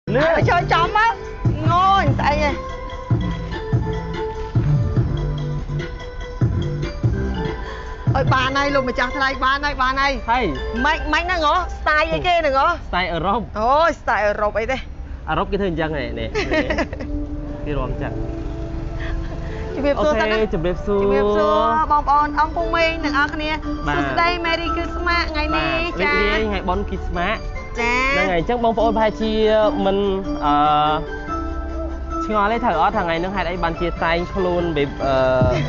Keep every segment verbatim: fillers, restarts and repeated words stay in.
เลือก chơi chó á ngon tại gì ôi bà này luôn mà chặt thay bà này bà này ใช่ mấy mấy nó ngó style vậy kia nè ngó สไตล์เออรบ ôi style rộp ấy đây อารบกี่เธอจังไงเนี่ยที่รวมจัง chị biết โอ xưa เค ta đó จุดเรียบซู chị biết xưa bong bong ông phùng minh đừng ăn cái này xưa đây Merry Christmas ngày បាទ này រីក cha រាយថ្ងៃបុណ្យគ្រីស្មាស cha ហ្នឹងហើយអញ្ចឹងបងប្អូនប្រហែលជាមិនអឺឆ្ងល់ទេត្រូវអត់ថ្ងៃហ្នឹងហេតុអីបានជាតែងខ្លួនបែបអឺ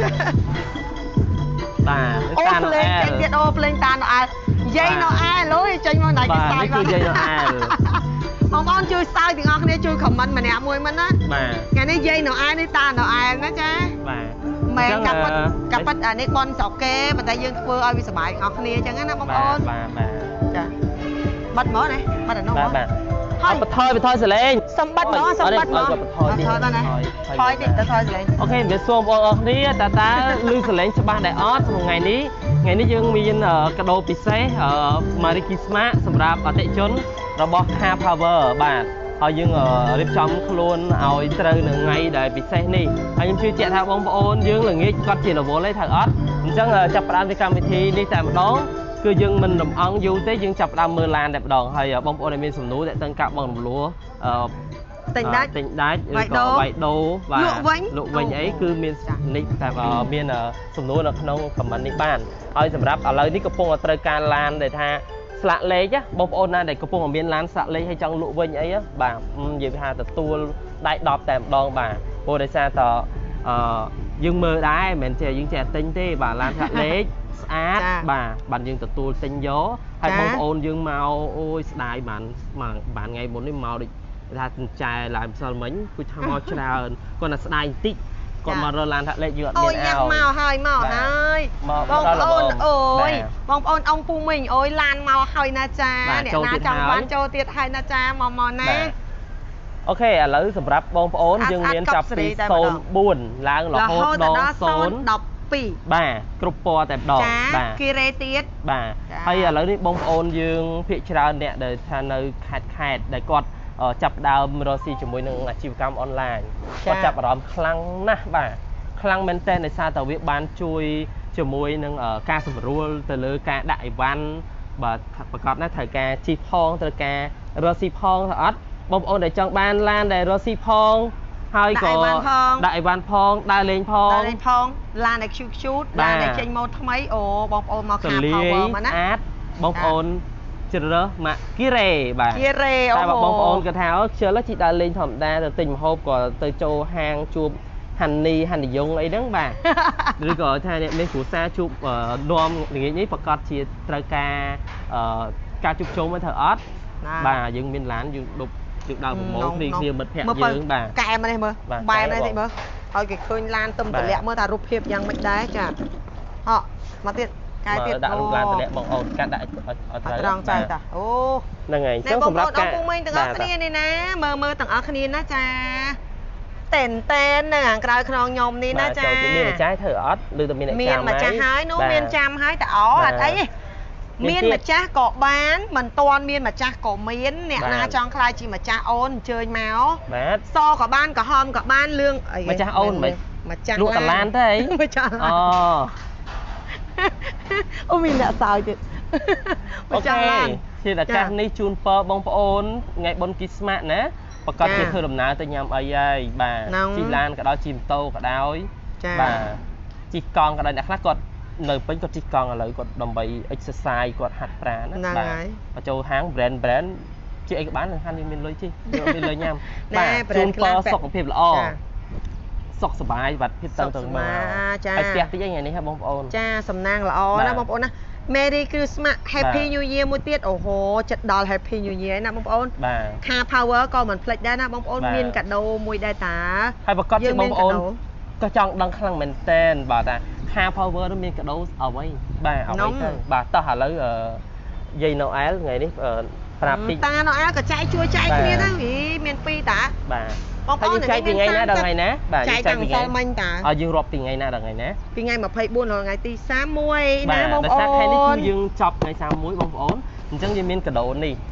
បាទ ô តាណូអែ lên ល chạy tiết ô lên ta nó ai dây nó ai lối chạy mà này បា cái ទ style នេះគឺយាយណូអែលបងប្អូនជួយសើចទាំងអស់គ្នាជួយ comment ម្នាក់មួយមិនណាបាទថ្ងៃនេះយាយនៅឯនេះតានៅឯណាចាបាទមែនអញ្កាចឹងប់ពិតអឺកាប់ពិតអានេះបនស្រុកគេប៉ុន្តែយើងធ្វើឲ្យវាសុបាយទាំងអស់គ្នាអញ្ចឹងណាបងប្អូនបាទបាទចាបាត់មកណាបាត់អានោះបាទមកបាទហើអយត់បន្ថយបន្ថយសលេងសំបាត់មកសំបាត់មកអត់បន្ថយតិចថយទៅណាថយតិចទៅថយសលេងអូខេវាសួរបងប្អូនគ្នាតើតើលឺសលេងច្បាស់ដែរអត់ថ្ងៃនេះថ្ងៃនេះយើងមានកាដូពិសេស Merry Christmas សម្រាប់អតិថិជនរបស់ Car Power បាទហើយយើងរៀបចំខ្លួនឲ្យត្រូវនៅថ្ងៃដែលពិសេសនេះហើយខ្ញុំជឿជាក់ថាបងប្អូនយើងល្ងាចគាត់ជារវល់ទេត្រូវអត់អញ្ចឹងចាប់ផ្ដើមពីកម្មវិធីនេះតែម្ដងគឺយើងមិនលំអង់យូរទេយើងចាប់ផ្ដើមមើលឡានតែម្ដងហើយបងប្អូនដែលមានសំណួរតែទាំងកាប់បងរំលោះអឺទិញដាច់ទិញដាច់ឬក៏វាយដូរបាទលក់វិញអីគឺមាននេះតែមានសំណួរនៅក្នុង comment នេះបានហើយសម្រាប់ឥឡូវនេះកំពុងតែត្រូវការឡានដែលថាស្លាកលេខបងប្អូនណាដែលកំពុងតែមានឡានស្លាកលេខហើយចង់លក់វិញអីបាទនិយាយថាទទួលដៃដប់តែម្ដងបាទព្រោះដោយសារតអឺយើងមើលដែរមិនមែនចេះយើងចេះទិញទេបាទឡានស្លាកលេខស្អាតបាទបានយើងទទួលទិញយកហើយបងប្អូនយើងមកអូយស្ដាយបានបានថ្ងៃមុននេះមកដូចថាចែឡើងម្សិលមិញគួយថាមកច្រើនគាត់ថាស្ដាយបន្តិចគាត់មករកឡានថាលេខយើងអត់មានអោអូយមកហើយមកហើយបងប្អូនអូយបងប្អូនអង្គពូមីងអូយឡានមកហើយណាចាអ្នកណាចង់បានចូលទៀតហើយណាចាមកមកណាអូខេឥឡូវសម្រាប់បងប្អូនយើងមានចាប់ពីศูนย์បួនឡើងរហូតដល់ศูนย์ដប់ពីរបាទគ្រប់ពណ៌តែម្ដងបាទគីរ៉េទៀតបាទហើយឥឡូវនេះបងប្អូនយើងភាគច្រើនអ្នកដែលថានៅខេត្តខេត្តដែលគាត់ចាប់ដើមរកស៊ីជាមួយនឹងអាជីវកម្មអនឡាញគាត់ចាប់អារម្មណ៍ខ្លាំងណាស់បាទខ្លាំងមែនទែនដោយសារតែវាបានជួយជាមួយនឹងការសម្រួលទៅលើការដាក់អីវ៉ាន់បាទប្រកបណាស់ត្រូវការជីផងត្រូវការរកស៊ីផងទៅអត់បងប្អូនដែលចង់បានឡានដែលរកស៊ីផងហើយក៏ដាក់អីវ៉ាន់ផងដើរលេងផងដើរលេងផងឡានដែល cute cute ឡានដែលចេញម៉ូតថ្មីអូបងប្អូនមក Car Power មកណាអាចបងប្អូនជ្រើសរើសមកគីរ៉េបាទគីរ៉េអូតែបងប្អូនគាត់ថាអូខ្ជិលជីដើរលេងធម្មតាទៅទិញម្ហូបក៏ទៅចូលហាងជួបហាន់នីហាន់និយងអីហ្នឹងបាទឬក៏ថាអ្នកមានគ្រួសារជួបនាំល្ងាចនេះប្រកាសជាត្រូវការការជួបជុំទៅអត់បាទយើងមានឡានយើងដប់យើងដើរប្រមូលគ្នាគ្នាមិត្តភក្តិយើងបាទកែមកនេះមើលបែបនេះតិចមើលឲ្យគេឃើញឡានទំតម្លាក់មើលថារូបភាពយ៉ាងម៉េចដែរចាហ៎មកទៀតកែទៀតដាក់រូបឡានតម្លាក់បងអូនកាត់ដាក់ឲ្យត្រូវត្រង់ចៃតាអូហ្នឹងហើយអញ្ចឹងសម្រាប់ការបងប្អូនទាំងអស់គ្នានេះណាមើលមើលទាំងអស់គ្នាណាចាតែនតែននៅខាងក្រៅខ្នងខ្ញុំនេះណាចាមានម្ចាស់ធ្វើអត់ឬតែមានអ្នកចាំមានម្ចាស់ហើយនោះមានចាំហើយតែអអត់អីមានម្ចាស់ក៏បានមិនតាន់មានម្ចាស់ក៏មានអ្នកណាចង់ខ្លាយជាម្ចាស់អូនអញ្ជើញមកបាទសក៏បានក្រហមក៏បានលឿងអីម្ចាស់អូនមិនម្ចាស់លក់តឡានទេអីម្ចាស់អូអូមានអ្នកសើចទៀតម្ចាស់ឡានជាឱកាសនេះជូនពរបងប្អូនថ្ងៃបុណ្យគ្រីស្មាសណាប្រកាសជាធ្វើដំណើរទៅញ៉ាំអីហើយបាទជិះឡានក៏ដោយជិះម៉ូតូក៏ដោយបាទជិះកង់ក៏ដោយអ្នកខ្លះគាត់នៅពេញគាត់ជិះកង់ឥឡូវគាត់ដើម្បី exercise គាត់ហាត់ប្រាណណាបាទបើចូលហាង brand brand ជិះអីក៏បានហាន់វាមានលុយជិះយកមានលុយញ៉ាំបាទជូនពរសុខភាពល្អសុខសប្បាយបាទភាពតឹងតឹងមកហើយផ្ទះតិចថ្ងៃនេះហ៎បងប្អូនចាសំណាងល្អណាបងប្អូនណា Merry Christmas Happy New Year មួយទៀតអូហូចិត្តដល់ Happy New Year ណាបងប្អូនបាទ Car Power ក៏មិនភ្លេចដែរណាបងប្អូនមានកាដូមួយដែរតាហើយប្រកាសជាបងប្អូនក៏ចង់ដឹងខ្លាំងមែនតែនបាទតា Car Power នោះមានកាដូអ្វីបាទអ្វីទៅបាទតោះឥឡូវយាយណូអែលថ្ងៃនេះប្រាប់តិចតាណូអែលក៏ចែកជួយចែកគ្នាទៅមានពីរតាបាទបងប្អូនចែកពីថ្ងៃណាដល់ថ្ងៃណាបាទចែកតាំងម្សិលមិញតាឲ្យយើងរាប់ពីថ្ងៃណាដល់ថ្ងៃណាពីថ្ងៃម្ភៃបួនដល់ថ្ងៃទីសាមមួយណាបងប្អូនដោយសារថ្ងៃនេះគឺយើងចប់ថ្ងៃសាមមួយបងប្អូនអញ្ចឹងយើងមានកាដូនេះ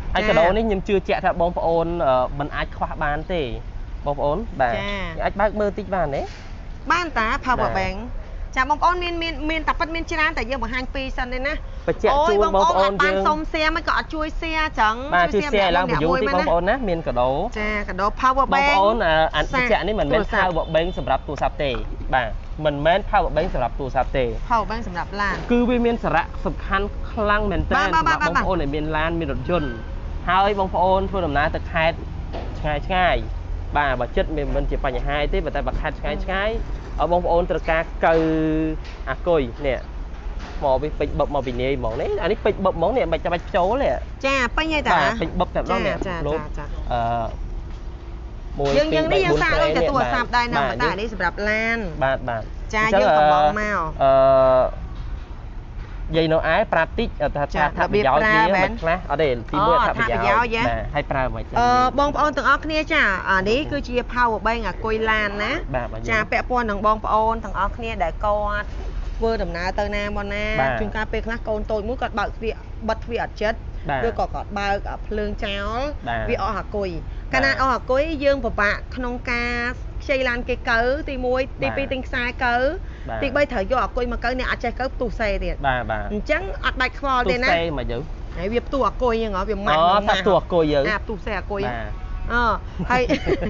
ហើយកដោនេះខ្ញុំជឿជាក់ថាបងប្អូនមិនអាចខ្វះបានទេបងប្អូនបាទអាចបើកមើលតិចបានទេបានតា power bank ចាបងប្អូនមានមានមានតែប៉ិតមានច្រើនតែយើងបង្ហាញពីរសិនទេណាបញ្ជាក់ជូនបងប្អូនយើងបានសុំ share មិនក៏អត់ជួយ share ចឹងជួយ share ឡើង view ទីបងប្អូនណាមានកដោចាកដោ power bank បងប្អូនអានបញ្ជាក់នេះមិនមែន power bank សម្រាប់ទូរស័ព្ទទេបាទមិនមែន power bank សម្រាប់ទូរស័ព្ទទេ power bank សម្រាប់ឡានគឺវាមានសារៈសំខាន់ខ្លាំងមែនទែនសម្រាប់បងប្អូនដែលមានឡានមានរថយន្តហើយបងប្អូនធ្វើដំណើរទៅខេត្តឆ្ងាយឆ្ងាយបាទបើចិត្តមិនមិនជាបញ្ហាទេប៉ុន្តែបើខេត្តឆ្ងាយឆ្ងាយឲ្យបងប្អូនត្រូវការកើអាគុយនេះមកវាពេជ្របឹបមកពីនាយហ្មងនេះអានេះពេជ្របឹបហ្មងនេះមិនចាំបាច់ចូលទេចាពេញហើយតាពេជ្របឹបតែម្ដងនេះលោកអឺមួយយើងយើងនេះយើងសាកដូចតែទូរស័ព្ទដែរណាតែនេះសម្រាប់ឡានបាទបាទចាយើងកំងមកអឺយាយនៅឯប្រាប់តិចថាថាប្រយោជន៍វាមិនខ្លះអត់ទេទីមួយថាប្រយោជន៍បាទឲ្យប្រើមិនអឺបងប្អូនទាំងអស់គ្នាចាអានេះគឺជា power bank អាគុយឡានណាចាពាក់ព័ន្ធនឹងបងប្អូនទាំងអស់គ្នាដែលគាត់ធ្វើដំណើរទៅណាមកណាជួនកាលពេលខ្លះកូនតូចមួយគាត់បើកទ្វារបិទទ្វារអត់ចិត្តឬក៏គាត់បើកភ្លើងចោលវាអស់អាគុយកាលណាអស់អាគុយយើងពិបាកក្នុងការខ្ចីឡានគេកើទីមួយទីពីរទិញខ្សែកើទីបីត្រូវយកអាគុយមកកើអ្នកអត់ចេះកើផ្ទុះសេទៀតបាទបាទអញ្ចឹងអត់បាច់ខ្វល់ទេណាផ្ទុះសេមកយើងហើយវាផ្ទុះអាគុយហ្នឹងហ៎វាម៉ាស់អូថាផ្ទុះអាគុយយើងអាផ្ទុះសេអាគុយអឺហើយ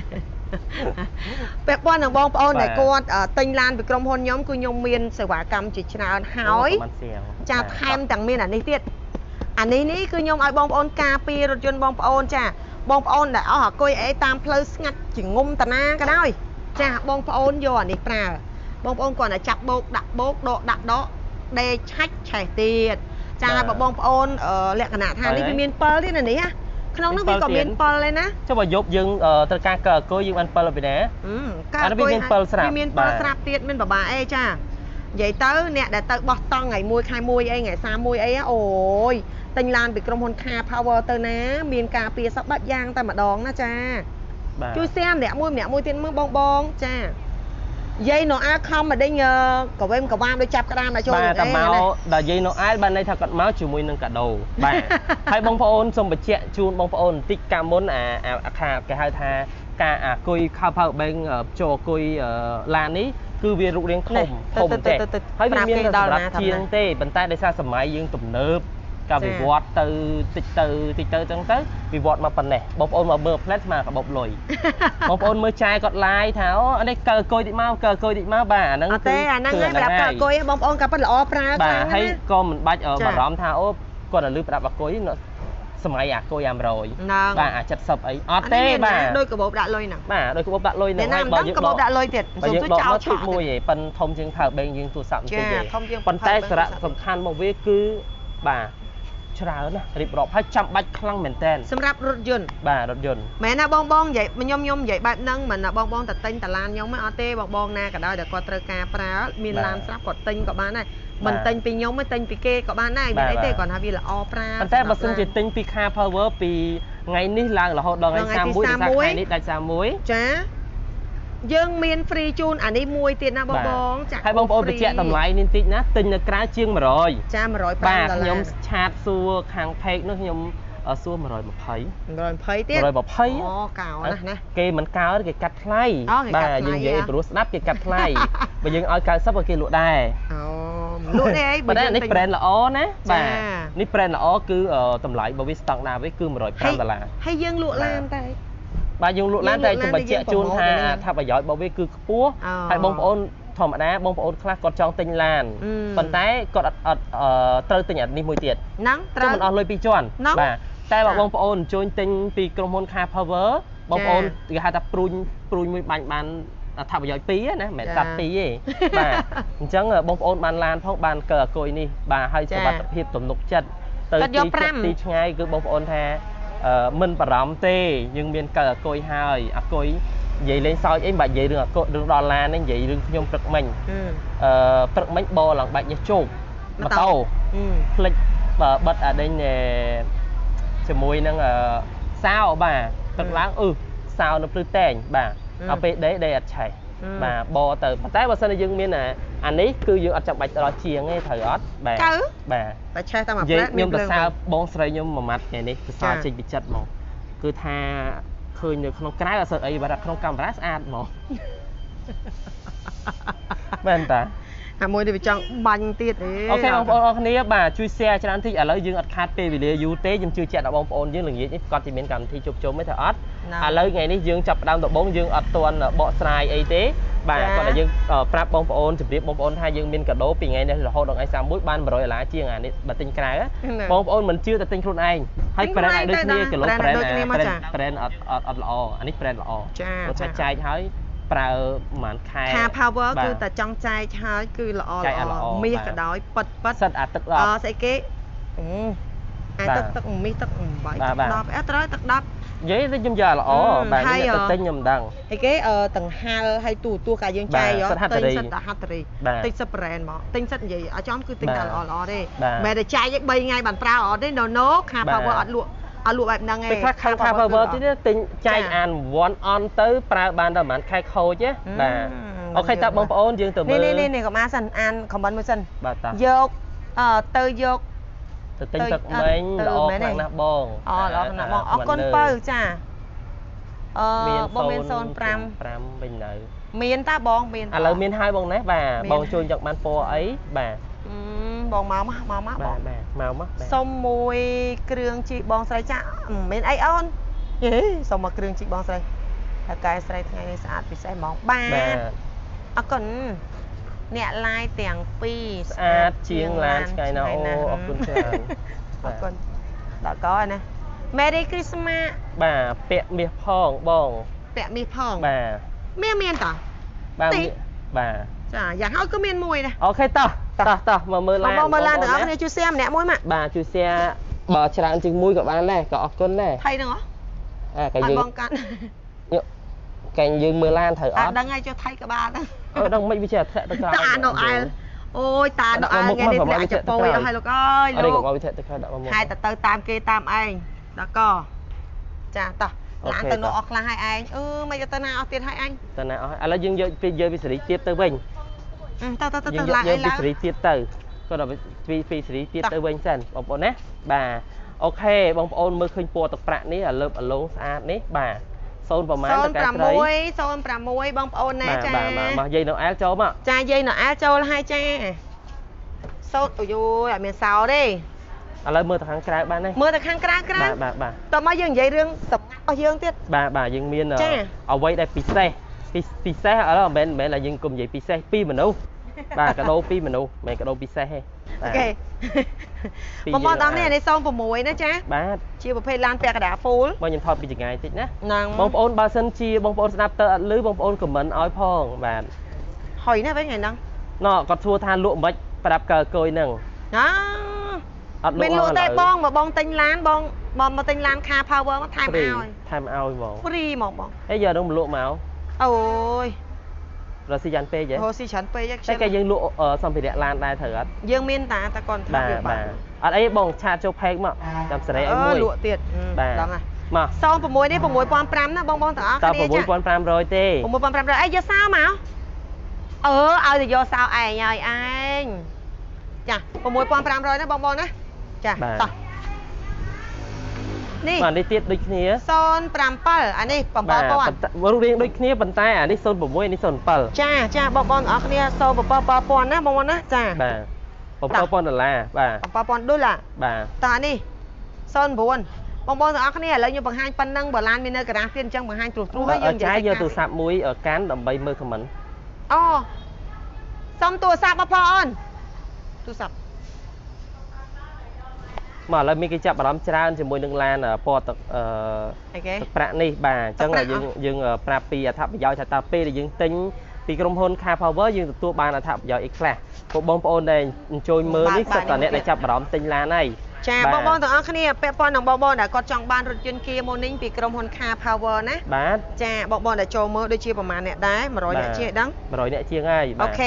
ពាក់ព័ន្ធនឹងបងប្អូនដែលគាត់ទិញឡានពីក្រុមហ៊ុនខ្ញុំគឺខ្ញុំមានសេវាកម្មជាច្រើនហើយចាថែមទាំងមានអានេះទៀតអានេះនេះគឺខ្ញុំឲ្យបងប្អូនការពាររថយន្តបងប្អូនចាបងប្អូនដែលអស់អាគុយអីតាមផ្លូវស្ងាត់ជាងុំតាណាក៏ដោយចាបងប្អូនយកអានេះប្រើបងប្អូនគាត់តែចាប់បោកដាក់បោកដកដាក់ដកដេកឆាច់ឆេះទៀតចាបើបងប្អូនលក្ខណៈថានេះវាមានពិលទៀតណានេះក្នុងនោះវាក៏មានពិលដែរណាចុះបើយប់យើងត្រូវការកើអាគុយយើងបានពិលពីណាកើអាគុយមានពិលស្រាប់មានពិលស្រាប់ទៀតមានបបាអីចានិយាយទៅអ្នកដែលទៅបោះតង់ថ្ងៃមួយខែមួយអីថ្ងៃសាមួយអីអូយទិញឡានពីក្រុមហ៊ុន Car Power ទៅណាមានការពារសពបាត់យ៉ាងតែម្ដងណាចាជួយ share ម្នាក់មួយម្នាក់មួយទៀតមើលបងបងចាយាយនៅអាខំមកដេញកវេមកវាមដូចចាប់ក្តាមដល់ចូលបាទតែមកដល់យាយនៅអាលបានន័យថាគាត់មកជាមួយនឹងកាដូបាទហើយបងប្អូនសូមបញ្ជាក់ជូនបងប្អូនបន្តិចកាលមុនអាអាខាគេហៅថាការអាគុយ Car Power Bank ចូលគុយឡាននេះគឺវារូបរាងធំធំទេហើយវាមានសម្រាប់ជាងទេប៉ុន្តែដោយសារសម័យយើងទំនើបការវិវត្តទៅតិចទៅតិចទៅចឹងទៅវិវត្តមកប៉ុណ្ណេះបងប្អូនមកមើលផ្លែតស្មើកាបូបលុយបងប្អូនមើលចាយគាត់ឡាយថាអូនេះកើគុយតិចមកកើគុយតិចមកបាទអាហ្នឹងគឺទេអាហ្នឹងហើយប្រាប់កើគុយបងប្អូនក៏ប៉ិតល្អប្រើខ្លាំងហើយក៏មិនបាច់បារម្ភថាអូគាត់ទៅលឺប្រាប់អាគុយសម័យអាគុយអាមរយបាទអា칠십អីអត់ទេបាទដូចកាបូបដាក់លុយហ្នឹងបាទដូចកាបូបដាក់លុយហ្នឹងហើយបើយើងកាបូបដាក់លុយទៀតសូមជួយចោលឆក់មួយឯងប៉ិនធំជាងផើបេងយើងទូរស័ព្ទបន្តិចទេប៉ុន្តែសារៈសំខាន់មកវាគឺបាទច្រើនណារៀបរាប់ហើយចាំបាច់ខ្លាំងមែនតើសម្រាប់រថយន្តបាទរថយន្តមែនណាបងបងនិយាយខ្ញុំខ្ញុំនិយាយបែបហ្នឹងមិនណាបងបងតែទិញតាឡានខ្ញុំអត់ទេបងបងណាក៏ដោយដែលគាត់ត្រូវការប្រើមានឡានស្រាប់គាត់ទិញក៏បានដែរមិនទិញពីខ្ញុំទេទិញពីគេក៏បានដែរមានអីទេគាត់ថាវាល្អប្រើប៉ុន្តែបើសិនជាទិញពី Car Power ពីថ្ងៃនេះឡើងរហូតដល់ថ្ងៃសាមមួយដល់ថ្ងៃនេះដាច់សាមមួយចាយើងមាន free ជូនអានេះមួយទៀតណាបងបងចាហើយបងប្អូនបញ្ជាក់តម្លៃនេះបន្តិចណាទិញនៅក្រៅជាង100 ចាmột trăm năm mươi បាទខ្ញុំឆាតសួរខាង page នោះខ្ញុំសួរmột trăm hai mươi một trăm hai mươiទៀត một trăm hai mươi អូកោណាស់ណាគេមិនកោគេកាត់ថ្លៃបាទយើងនិយាយព្រោះស្ដាប់គេកាត់ថ្លៃបើយើងឲ្យ九十ក៏គេលក់ដែរអូលក់ទេអីបើនេះ brand ល្អណាបាទនេះ brand ល្អគឺតម្លៃបើវា stock ណាវាគឺmột trăm năm mươiដុល្លារហើយយើងលក់ឡានតែបាទយើងលក់ឡានតែខ្ញុំបញ្ជាក់ជូនថាថាប្រយោជន៍របស់វាគឺខ្ពស់ហើយបងប្អូនធម្មតាបងប្អូនខ្លះគាត់ចង់ទិញឡានប៉ុន្តែគាត់អត់អត់ត្រូវទិញអានេះមួយទៀតហ្នឹងត្រូវមិនអស់លុយពីរជាន់បាទតែបើបងប្អូនអញ្ជើញទិញពីក្រុមហ៊ុន Car Power បងប្អូនគេហៅថាព្រួញព្រួញមួយបាញ់បានថាប្រយោជន៍ពីរណាមិនមែនសាត់ពីរទេបាទអញ្ចឹងបងប្អូនបានឡានផងបានកើអាគុយនេះបាទហើយសុវត្ថិភាពទំនុកចិត្តទៅទីឆ្ងាយគឺបងប្អូនថាមិនបារម្ភទេយើងមានកើអាគុយហើយអាគុយនិយាយលេងសើចអីមិនបាច់និយាយរឿងអាគុយរឿងដល់ឡាននេះនិយាយរឿងខ្ញុំព្រឹកមិញអឺព្រឹកមិញបោឡើងបាច់ញ៉ាំជោគម៉ូតូផ្លិចបិទអាដេញជាមួយនឹងសាវបាទព្រឹកឡើងអឺសាវនៅព្រឹកតែងបាទដល់ពេលដេកដេកអត់ឆេះ bà bò từ té bà xin dương miên nè anh ấy cứ dương ở trong bạch đó chiên ấy thời ót bà bà vậy nhưng mà sao bon sợi nhưng mà mặt này đi sao trên bị chật mà cứ tha khơi được không cái là sợ ấy bà đặt không camera ad mà bên ta à môi đi chọn bánh tiệt đấy ok ông ông này bà chui xe cho anh thì ở lấy dương ở cắt pe vì lấy du tế nhưng chưa chẹt ở bông ôn dương là gì chứ con thì miễn cầm thì chụp chụp mấy thợ ót à lấy ngàyนี้dương chập đam độ bốn dương ở tuần bọ sài ấy thế bà còn là dương ở prap bông ôn chụp điệp bông ôn hai dương miễn cả đố vì ngày này là hôm đó ngày sáng mũi ban mà rồi lá chiên à này bà tinh cái á bông ôn mình chưa ta tinh luôn anh hay phải lại đôi kia cái lỗ brand brand ở ở lò anh ấy brand lò nó sai chai thấyប្រើមិនខែ Car Power គឺតែចង់ចែកហើយគឺល្អល្អមាសក៏ដោយប៉ិតប៉ិតសិតអាទឹកដប់អស្អីគេអាទឹកទឹកមាសទឹកបីទឹកដប់អត់ត្រូវទឹកដប់និយាយទៅខ្ញុំយកល្អបាទខ្ញុំទៅទិញខ្ញុំមិនដឹងអីគេតង្ហាលហើយទូទោះកាយើងចែកយកទិញសិតតែហាត់រីទិញសិត brand មកទិញសិតនិយាយឲ្យចំគឺទិញតែល្អល្អទេមិនតែចែកឲ្យបីថ្ងៃបានប្រើអត់ទេ no no Car Power អត់លក់អត់លក់បែបហ្នឹងឯងពេលខ្លះខាង Car Power ទៀតទិញចែកអាន one on ទៅប្រើបានតែប្រហែលខែខូចទេបាទអូខេតើបងប្អូនយើងទៅមើលនេះនេះនេះកុំអាសិនអាន comment មួយសិនបាទតាយកអឺទៅយកទៅទិញទឹកមិញល្អខ្លាំងណាស់បងអូល្អខ្លាំងណាស់បងអរគុណបើចាអឺបងមានศูนย์ห้าห้าវិញនៅមានតាបងមានឥឡូវមានហើយបងណាបាទបងជួយយកបានពណ៌អីបាទបងមកមកមកមកបងបាទមកមកសុំមួយគ្រឿងជីកបងស្រីចាមិនមែនអីអូនយេសុំមកគ្រឿងជីកបងស្រីតែកែស្រីថ្ងៃនេះស្អាតពិសេសហ្មងបាទអរគុណអ្នកឡាយទាំងពីរស្អាតជាងឡានឆ្ងាយណាស់អូអរគុណច្រើនអរគុណដល់កោណា Merry Christmas បាទពាក់មាសផងបងពាក់មាសផងបាទមានមានតបាទបាទចាយ៉ាងហោចក៏មានមួយដែរអូខេតោះតោះតោះមកមើលឡានបងមើលឡានទាំងអស់គ្នាជួយ share ម្នាក់មួយមកបាទជួយ share បើច្រើនជាងមួយក៏បានដែរក៏អរគុណដែរថៃហ្នឹងហ៎អាកែយើងបងកាត់កែយើងមើលឡានត្រូវអត់ដឹងហើយចុះថៃក៏បានដែរអឺដឹងមិនវាចេះធ្លាក់ទៅក្រោយតានៅអែលអូយតានៅអែលថ្ងៃនេះធ្លាក់ចពោយអស់ហើយលោកអើយលោកអត់មកវាធ្លាក់ទៅក្រោយដាក់មកហើយទៅទៅតាមគេតាមឯងដល់កចាតោះឡានទៅនោះអស់ខ្លះហើយឯងអឺមិនទៅណាអស់ទៀតហើយអញទៅណាអស់ឥឡូវយើងយកពីយកពីសេរីទៀតទៅវិញទៅទៅទៅឡើងឯងឡើងពីសេរីទៀតទៅគាត់ដល់ពីពីសេរីទៀតទៅវិញសិនបងប្អូនណាបាទអូខេបងប្អូនមើលឃើញពណ៌ទឹកប្រាក់នេះអាលើបអាឡូងស្អាតនេះបាទសូនប្រមាណតកែស្រីศูนย์หกបងប្អូនណាចាបាទបាទមកយាយនៅអែលចូលមកចាយាយនៅអែលចូលហើយចាសូនអូយអត់មានសោទេឥឡូវមើលទៅខាងក្រៅបានទេមើលទៅខាងក្រៅក្រៅបាទបាទតោះមកយើងនិយាយរឿងសម្ងាត់របស់យើងទៀតបាទបាទយើងមានអ្វីដែលពិសេសពិសេសឥឡូវមិនមែនlàយើងគុំនិយាយពិសេសពីមនុស្សបាទកាដូពីមនុស្សមិនមែនកាដូពិសេសទេអូខេបងប្អូនអរនេះនេះศูนย์หกណាចាបាទជាប្រភេទឡានពាក់កណ្ដាល full បងខ្ញុំថតពីចង្ងាយតិចណាបងប្អូនបើសិនជាបងប្អូនស្ដាប់ទៅអត់ឮបងប្អូនខមមិនឲ្យផងបាទហុយណាវិញថ្ងៃហ្នឹងណ៎គាត់សួរថាលក់មិនប្រាប់កើកុយហ្នឹងណាអត់លក់មានលក់តែបងមកបងទិញឡានបងបងមកទិញឡាន Car Power មកថែមឲ្យថែមឲ្យបងហ្វ្រីហ្មងបងហេយកនឹងលក់មកអូយរស៊ីយ៉ាងពេកហ៎រស៊ីច្រើនពេកតែគេយើងលក់សម្ភារៈឡានដែរត្រូវអត់យើងមានតាតែគាត់ធ្វើវាបាទអត់អីបងឆាតចូលផេកមកចាំសេរីឲ្យមួយលក់ទៀតដល់ហើយមកศูนย์หกនេះหกพันห้าร้อยណាបងបងទាំងអស់គ្នាចាหกพันห้าร้อยទេหกพันห้าร้อยអីយកសោមកអឺឲ្យទៅយកសោឯងហើយឯងចាหกพันห้าร้อยណាបងបងណាចាតោះនេះបាទនេះទៀតដូចគ្នាศูนย์เจ็ดអានេះbảy,000 រូបរាងដូចគ្នាប៉ុន្តែអានេះศูนย์หกនេះศูนย์เจ็ดចាចាបងប្អូនទាំងអស់គ្នាศูนย์เจ็ด bảy,000ណាបងប្អូនណាចាបាទbảy,000ដុល្លារបាទ bảy,000ដុល្លារបាទតើនេះศูนย์หกបងប្អូនទាំងអស់គ្នាឥឡូវខ្ញុំបង្ហាញប៉ុណ្ណឹងបើឡានមាននៅការ៉ាសទៀតអញ្ចឹងបង្ហាញត្រួសត្រួសហើយយើងនិយាយយកទូរស័ព្ទមួយកាន់ដើម្បីមើលខមមិនអូសុំទូរស័ព្ទមកបងអូនទូរស័ព្ទមកឥឡូវមានគេចាប់អារម្មណ៍ច្រើនជាមួយនឹងឡានពណ៌ទឹកអឺអីគេប្រាក់នេះបាទអញ្ចឹងយើងយើងប្រាប់ពីអត្ថប្រយោជន៍ថាតើពេលដែលយើងទិញពីក្រុមហ៊ុន Car Power យើងទទួលបានអត្ថប្រយោជន៍អីខ្លះពួកបងប្អូនដែលអញ្ជើញមើលនេះសិតតែអ្នកដែលចាប់អារម្មណ៍ទិញឡានហើយចាបងប្អូនទាំងអស់គ្នាពាក់ព័ន្ធនឹងបងប្អូនដែលគាត់ចង់បានរថយន្ត Kia Morning ពីក្រុមហ៊ុន Car Power ណាបាទចាបងប្អូនដែលចូលមើលដូចជាប្រហែលអ្នកដែរមួយរយអ្នកជាងដឹងមួយរយអ្នកជាងហើយអូខេ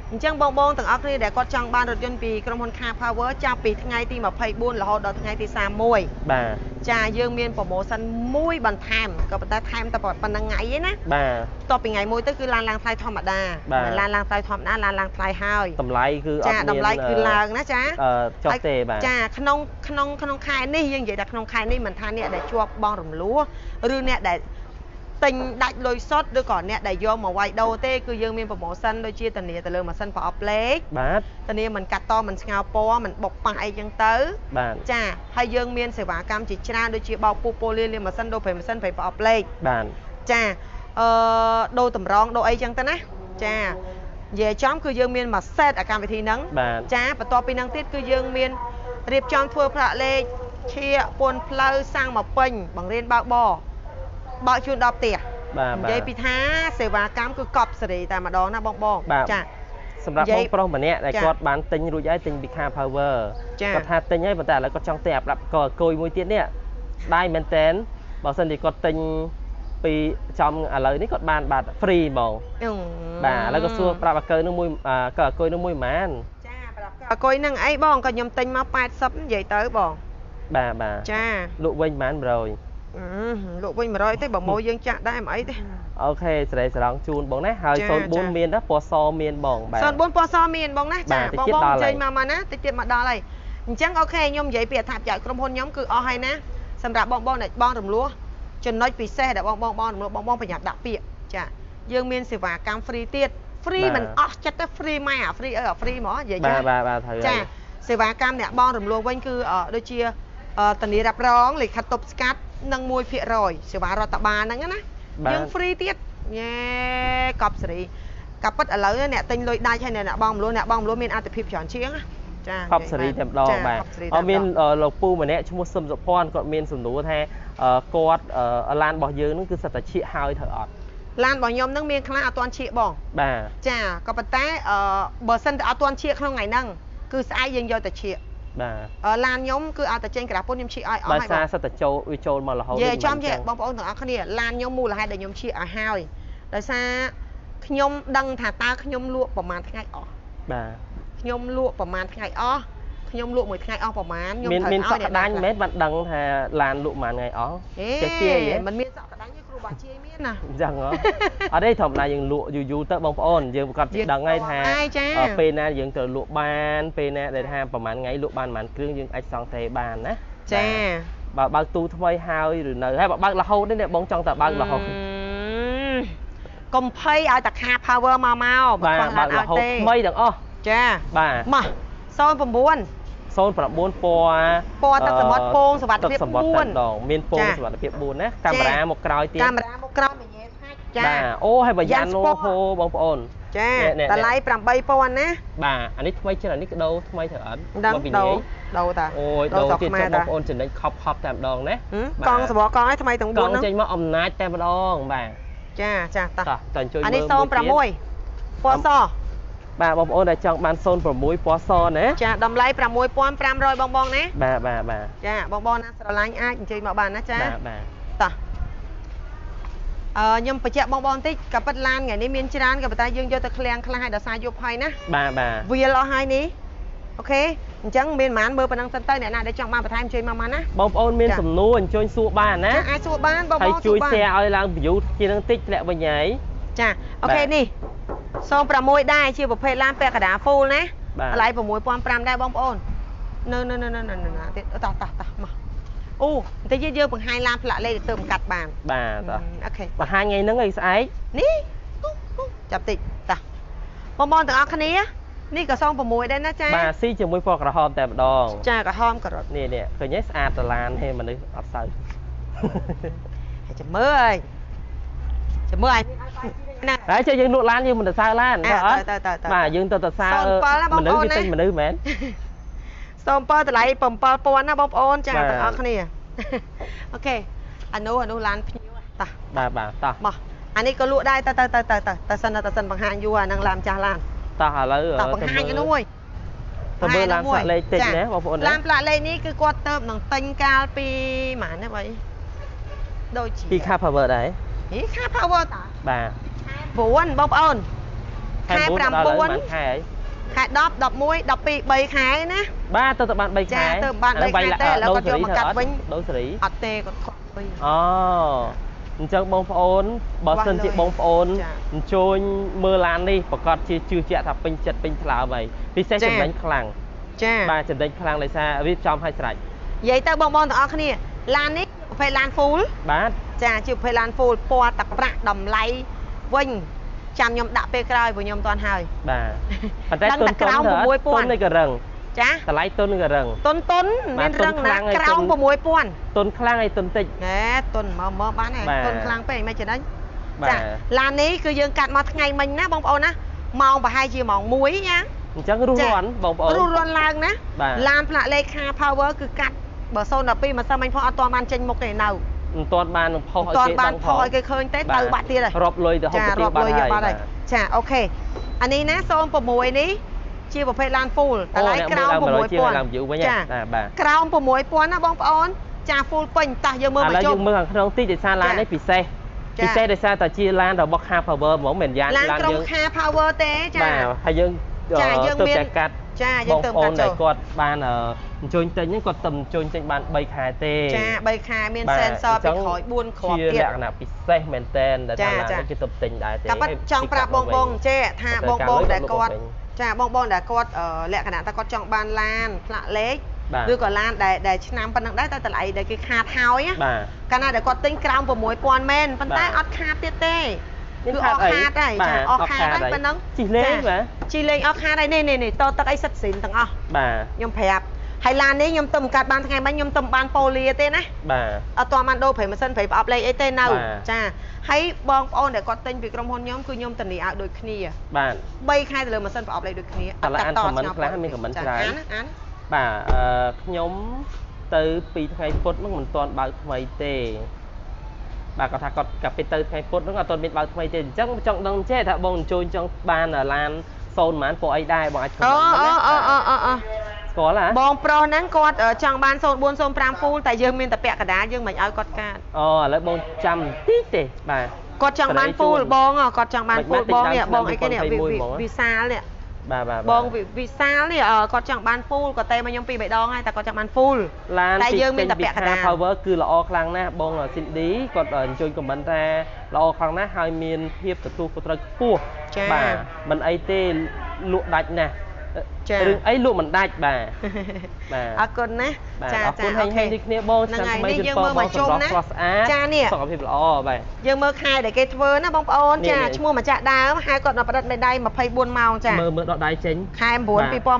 ចឹងបងបងទាំងអស់គ្នាដែលគាត់ចង់បានរថយន្តពីក្រុមហ៊ុន Car Power ចាប់ពីថ្ងៃទីម្ភៃបួនរហូតដល់ថ្ងៃទីសាមមួយបាទចាយើងមានប្រូម៉ូសិនមួយបន្ថែមក៏ប៉ុន្តែថែមតែប៉ុណ្្នឹងថ្ងៃឯណាបាទតបពីថ្ងៃមួយទៅគឺឡានឡើងថ្លៃធម្មតាឡានឡើងថ្លៃធម្មតាឡានឡើងថ្លៃហើយតម្លៃគឺអត់មានចាតម្លៃគឺឡើងណាចាអឺចុះទេបាទចាក្នុងក្នុងក្នុងខែនេះយើងនិយាយថាក្នុងខែនេះមិនថាអ្នកដែលជាប់បងរំលោះឬអ្នកដែលទិញដាច់លុយសុទ្ធឬក៏អ្នកដែលយកមកវាយដូរទេគឺយើងមានប្រូម៉ូសិនដូចជាធានាទៅលើម៉ាស៊ីនប្រអប់លេខបាទធានាមិនកាត់តមិនស្ងោពណ៌មិនបុកប៉ះអីចឹងទៅបាទចាហើយយើងមានសេវាកម្មជាច្រើនដូចជាបោកពុះប៉ូលីលាម៉ាស៊ីនដូរប្រេម៉ាស៊ីនប្រេប្រអប់លេខបាទចាអឺដូរតម្រងដូរអីចឹងទៅណាចានិយាយចំគឺយើងមានមួយសេតអាកម្មវិធីហ្នឹងចាបន្ទាប់ពីហ្នឹងទៀតគឺយើងមានរៀបចំធ្វើប្រាក់លេខឈៀកពន្ធផ្លូវសាំងមកពេញបង្រៀនបើកបរបើកជូនដល់ផ្ទះបាទនិយាយពីថាសេវាកម្មគឺកប់សេរីតែម្ដងណាបងបងចាសម្រាប់បងប្រុសម្នាក់ដែលគាត់បានទិញរួចហើយទិញពី Car Power គាត់ថាទិញហើយប៉ុន្តែឥឡូវគាត់ចង់ទិញអាប្រាប់ក៏គយមួយទៀតនេះដៃមែនតែនបើសិនជាគាត់ទិញពីចំឥឡូវនេះគាត់បានបាទ free ហ្មងបាទឥឡូវក៏សួរប្រាប់អាកើនឹងមួយក៏អាគុយនឹងមួយម៉ានចាប្រាប់អាគុយនឹងអីបងក៏ខ្ញុំទិញមកแปดสิบនិយាយទៅបងបាទបាទចាលក់វិញម៉ាន100 លក់វិញ100ទេបើម៉ូយើងចាក់ដែរមិនអីទេអូខេសេរីសរងជូនបងណាហើយศูนย์สี่មានណាពណ៌សមានបងបាទศูนย์สี่ពណ៌សមានបងណាចាបងបងចេញមកមកណាតិចទៀតមកដល់ហើយអញ្ចឹងអូខេខ្ញុំនិយាយពីអត្ថប្រយោជន៍ក្រុមហ៊ុនខ្ញុំគឺអស់ហើយណាសម្រាប់បងបងអ្នកបងរំលោះចំណុចពិសេសដែលបងបងបងរំលោះបងបងប្រញាប់ដាក់ពាក្យចាយើងមានសេវាកម្ម free ទៀត free មិនអស់ចិត្តទេ free ម៉ែអា free អើអា free ហ្មងនិយាយចាបាទបាទត្រូវចាសេវាកម្មអ្នកបងរំលោះវិញគឺដូចជាធានារ៉ាប់រងលិខិតទប់ស្កាត់និងមួយភាគរយសេវារដ្ឋបាលហ្នឹងណាយើង free ទៀតញ៉ែកប់សេរីកាពិតឥឡូវអ្នកទិញលុយដាច់ហើយអ្នកបងមលូអ្នកបងមលូមានអតិភិបច្រើនជាងចាកប់សេរីតែម្ដងបាទអត់មានលោកពូម្នាក់ឈ្មោះសឹមសុភ័ណ្ឌគាត់មានសំណួរថាគាត់ឡានរបស់យើងហ្នឹងគឺសិតតែឈៀកហើយត្រូវអត់ឡានរបស់ខ្ញុំហ្នឹងមានខ្លះអត់ទាន់ឈៀកបងបាទចាក៏ប៉ុន្តែបើសិនតែអត់ទាន់ឈៀកក្នុងថ្ងៃហ្នឹងគឺស្អែកយើងយកទៅឈៀកបាទឡានខ្ញុំគឺអត់តែចេញក្រាស់ពុនខ្ញុំឈៀកឲ្យអស់ហើយបាទសិតតែចូលវាចូលមករហូតនិយាយចំជាបងប្អូនទាំងអស់គ្នាឡានខ្ញុំមូលហេតុដែលខ្ញុំឈៀកឲ្យហើយដោយសារខ្ញុំដឹងថាតើខ្ញុំលក់ប្រហែលថ្ងៃអស់បាទខ្ញុំលក់ប្រហែលថ្ងៃអស់ខ្ញុំលក់មួយថ្ងៃអស់ប្រហែលខ្ញុំត្រូវឲ្យមានសក់ក្តាញ់មិនមែនបានដឹងថាឡានលក់ប្រហែលថ្ងៃអស់ចេះទាយមិនមានសក់ក្តាញ់ទេគ្រូបាជាយមានណាអញ្ចឹងហ៎អត់ទេធម្មតាយើងលក់យូរយូរទៅបងប្អូនយើងប្រកាសជិះដឹងហើយថាពេលណាយើងត្រូវលក់បានពេលណាដែលថាប្រហែលថ្ងៃលក់បានប្រហែលគ្រឿងយើងអាចសង់ទេបានណាចាបើបើកទូថ្មីហើយឬនៅហើយបើបើករហូតនេះបងចង់តែបើករហូតកុំភ័យឲ្យតា Car Power មកមកបាទបើករហូតថ្មីទាំងអស់ចាបាទមកศูนย์เก้าศูนย์เก้าពណ៌ពណ៌ទឹកសមុទ្រពងសុវត្ថិភាពបួនដងមានពងសុវត្ថិភាពបួនណាកាមេរ៉ាមកក្រោយទៀតកាមេរ៉ាមកក្រោយមួយញ៉ែថាច់ចាបាទអូហើយបើយ៉ាណូហូបងប្អូនចាតម្លៃប្រាំបីពាន់ណាបាទអានេះថ្មីច្រើននេះដូរថ្មីត្រូវអត់មកពីនេះដូរតាអូយដូរទៀតចាំបងប្អូនចំណេញខប់ខប់តែម្ដងណាកង់សបកកឲ្យថ្មីទាំងបួនហ្នឹងកង់ចេញមកអំណាចតែម្ដងបាទចាចាតោះតើជួយមើលអានេះศูนย์หกពណ៌សបាទបងប្អូនដែលចង់បានศูนย์หกពណ៌សណាចាតម្លៃប្រាំមួយពាន់ប្រាំរយបងបងណាបាទបាទបាទចាបងបងណាស្រឡាញ់អាចអញ្ជើញមកបានណាចាបាទបាទតោះអឺខ្ញុំបញ្ជាក់បងបងបន្តិចក៏ប៉ិតឡានថ្ងៃនេះមានច្រើនក៏ប៉ុន្តែយើងយកទៅឃ្លាំងខ្លះឲ្យដល់សារយប់ហើយណាបាទបាទវាលអស់ហើយនេះអូខេអញ្ចឹងមានប៉ុន្មានមើលប៉ុណ្ណឹងសិនទៅអ្នកណាដែលចង់បានបន្ថែមជួយមកមកណាបងប្អូនមានសំណួរអញ្ជើញសួរបានណាអាចសួរបានបងប្អូនហើយជួយ share ឲ្យឡើង view ជានឹងតិចធ្លាក់វិញហើយចាអូខេនេះศูนย์หกដែរជាប្រភេទឡានពាក់កណ្ដាល full ណាតម្លៃ6ពាន់ប្រាំដែរបងប្អូននៅនៅនៅនៅទៀតតោះតោះតោះមកអូតែយើងបង្ហាញឡានផ្លាកលេខទៅមិនកាត់បានបាទអូខេបង្ហាញថ្ងៃហ្នឹងអីស្អែកនេះចាប់តិចតោះបងប្អូនទាំងអស់គ្នានេះក៏ศูนย์หกដែរណាចាបាទស៊ីជាមួយពណ៌ក្រហមតែម្ដងចាក្រហមក្ររត់នេះនេះឃើញទេស្អាតតឡានទេមនុស្សអត់សូវហើយចាំមើលហើយចាំមើលឲ្យណាហើយចុះយើងលក់ឡានយើងមិនទៅសើឡានអត់បាទយើងទៅទៅសើមនុស្សគេទិញមនុស្សមែនសូមបើតម្លៃbảyពាន់ណាបងប្អូនចាទាំងអស់គ្នាអូខេអានោះអានោះឡានភ្ញៀវតោះបាទបាទតោះមកអានេះក៏លក់ដែរទៅទៅទៅទៅទៅសិនទៅសិនបង្ហាញយូរអានឹងឡានចាស់ឡានតោះឥឡូវតោះបង្ហាញអានោះមួយទៅមើលឡានផ្លាកលេខតិចណាបងប្អូនឡានផ្លាកលេខនេះគឺគាត់ទៅនឹងទិញកាលពីហ្មងណាបីដូចជាពី Car Power ដែរហី Car Power តាបាទប្រួនបងប្អូនខែប្រាំបួនខែខែដប់ ដប់មួយ ដប់ពីរ បីខែណាបាទទៅទៅបានបីខែចាទៅបានបីខែទេឥឡូវគាត់យកមកកាត់វិញដូរសេរីអត់ទេគាត់ខុសវិញអូអញ្ចឹងបងប្អូនបើសិនជាបងប្អូនអញ្ជើញមើលឡាននេះប្រកាសជាជឿជាក់ថាពេញចិត្តពេញថ្លើមហើយពិសេសចំណេញខ្លាំងចាបាទចំណេញខ្លាំងដោយសារវាចំឲ្យស្រេចនិយាយទៅបងប្អូនទាំងអស់គ្នាឡាននេះប្រភេទឡាន full បាទចាជាប្រភេទឡាន full ពណ៌ទឹកប្រាក់តម្លៃវិញចាំខ្ញុំដាក់ពេលក្រោយព្រោះខ្ញុំមិនទាន់ហើយបាទប៉ុន្តែទុនក្រោម 6,000 ទុននេះក៏រឹងចាតម្លៃទុនក៏រឹងទុនទុនមានរឹងណាក្រោម6,000 ទុនខ្លាំងហើយទុនតិចណែទុនមកមកបានហើយទុនខ្លាំងពេកមិនចំណេញចាឡាននេះគឺយើងកាត់មកថ្ងៃមិញណាបងប្អូនណាម៉ោងប្រហែលជាម៉ោងមួយណាអញ្ចឹងរស់រាន់បងប្អូនរស់រាន់ឡើងណាឡានផ្លាកលេខ Power គឺកាត់បើศูนย์ ដប់ពីរ ម្សិលមិញផងអត់ទាន់បានចេញមុខទេនៅមិនទាន់បានផុសឲ្យគេដឹងផងឲ្យគេឃើញទេទៅបាត់ទៀតហើយរាប់លុយទៅហូបទៅទៀតបាត់ហើយចាអូខេអានេះណាศูนย์ หกនេះជាប្រភេទឡាន full តម្លៃក្រោម 6,000 ចាបាទក្រោម 6,000 ណាបងប្អូនចា full ពេញតោះយើងមើលមកជុំឥឡូវយើងមើលខាងក្នុងតិចដោយសារឡាននេះពិសេសពិសេសដោយសារតែជាឡានរបស់ Car Power ហ្មងមិនយ៉ាងឡានក្រុម Car Power ទេចាបាទហើយយើងចាយើងមានកាត់ចាយើងទៅកាត់ចូលគាត់បានអញ្ជើញទិញហ្នឹងគាត់ទៅអញ្ជើញទិញបានបីខែទេចាបីខែមាន sensor ពីក្រោយបួនគ្រាប់ទៀតជាលក្ខណៈពិសេសមែនតែនដែលឡាននេះគេទៅទិញដែរទេតែប៉ាត់ចង់ប្រាប់បងបងចេះថាបងបងដែលគាត់ចាបងបងដែលគាត់លក្ខណៈថាគាត់ចង់បានឡានផ្លាកលេខឬក៏ឡានដែលដែលឆ្នាំប៉ុណ្ណឹងដែរតែតម្លៃដែលគេខាតហើយកាលណាដែលគាត់ទិញក្រោម 6,000 មែនប៉ុន្តែអត់ខាតទៀតទេគឺអស់ខាតហើយចាអស់ខាតហើយប៉ុណ្ណឹងជីលេងបាទជីលេងអស់ខាតហើយនេះនេះនេះតទឹកអីសិតស៊ីនទាំងអស់បាទខ្ញុំប្រាប់ហើយឡាននេះខ្ញុំទៅកាត់បានថ្ងៃមិញខ្ញុំទៅបានប៉ូលីទេណាបាទអត់ទាន់បានដូរប្រេម៉ាស៊ីនប្រេប្រអប់លេខអីទេនៅចាហើយបងប្អូនដែលគាត់ទិញពីក្រុមហ៊ុនខ្ញុំគឺខ្ញុំធានាឲ្យដូចគ្នាបាទបីខែទៅលើម៉ាស៊ីនប្រអប់លេខដូចគ្នាអត់អានខមមិនខ្លះមានខមមិនច្រើនអានអានបាទអឺខ្ញុំទៅពីថ្ងៃពុធហ្នឹងមិនទាន់បើកថ្មីទេបាទគាត់ថាគាត់កាពីទៅថ្ងៃពុធហ្នឹងអត់ទាន់មានបើកថ្មីទេអញ្ចឹងចង់ដឹងចេះថាបងអញ្ជើញចង់បានឡានសូនប៉ុន្មានពួកអីដែរបងអាចខមមិនអូអូអូអូអូស្គាល់ហ៎បងប្រុសហ្នឹងគាត់ចង់បានศูนย์ bốn ศูนย์ ห้า full តែយើងមានតែពាក់កណ្ដាលយើងមិនឲ្យគាត់កាត់អូឥឡូវបងចាំតិចទេបាទគាត់ចង់បាន full បងគាត់ចង់បាន full បងនេះបងអីគេនេះវិសាលនេះបាទបាទបងវិសាលនេះគាត់ចង់បាន full ក៏តែមកខ្ញុំពីរបីដងហើយតែគាត់ចង់បាន full ឡានតែយើងមានតែពាក់កណ្ដាល Power គឺល្អខ្លាំងណាស់បង Cindy គាត់អញ្ជើញខមមិនថាល្អខ្លាំងណាស់ហើយមានភាពទទួលខុសត្រូវខ្ពស់បាទមិនអីទេលក់ដាច់ណាស់រឿងអីលក់មិនដាច់បាទបាទអរគុណណាចាចាអូខេនេះគ្នាបងឆ្នាំថ្មីជូនបងបងសម្រាប់ស្អាតចានេះសុខភាពល្អបាទយើងមើលខែដែលគេធ្វើណាបងប្អូនចាឈ្មោះម្ចាស់ដើមហៅគាត់មកផ្ដិតមេដៃម្ភៃបួនម៉ោងចាមើលមើលដកដៃចេញខែ9 2020ខែ9 2020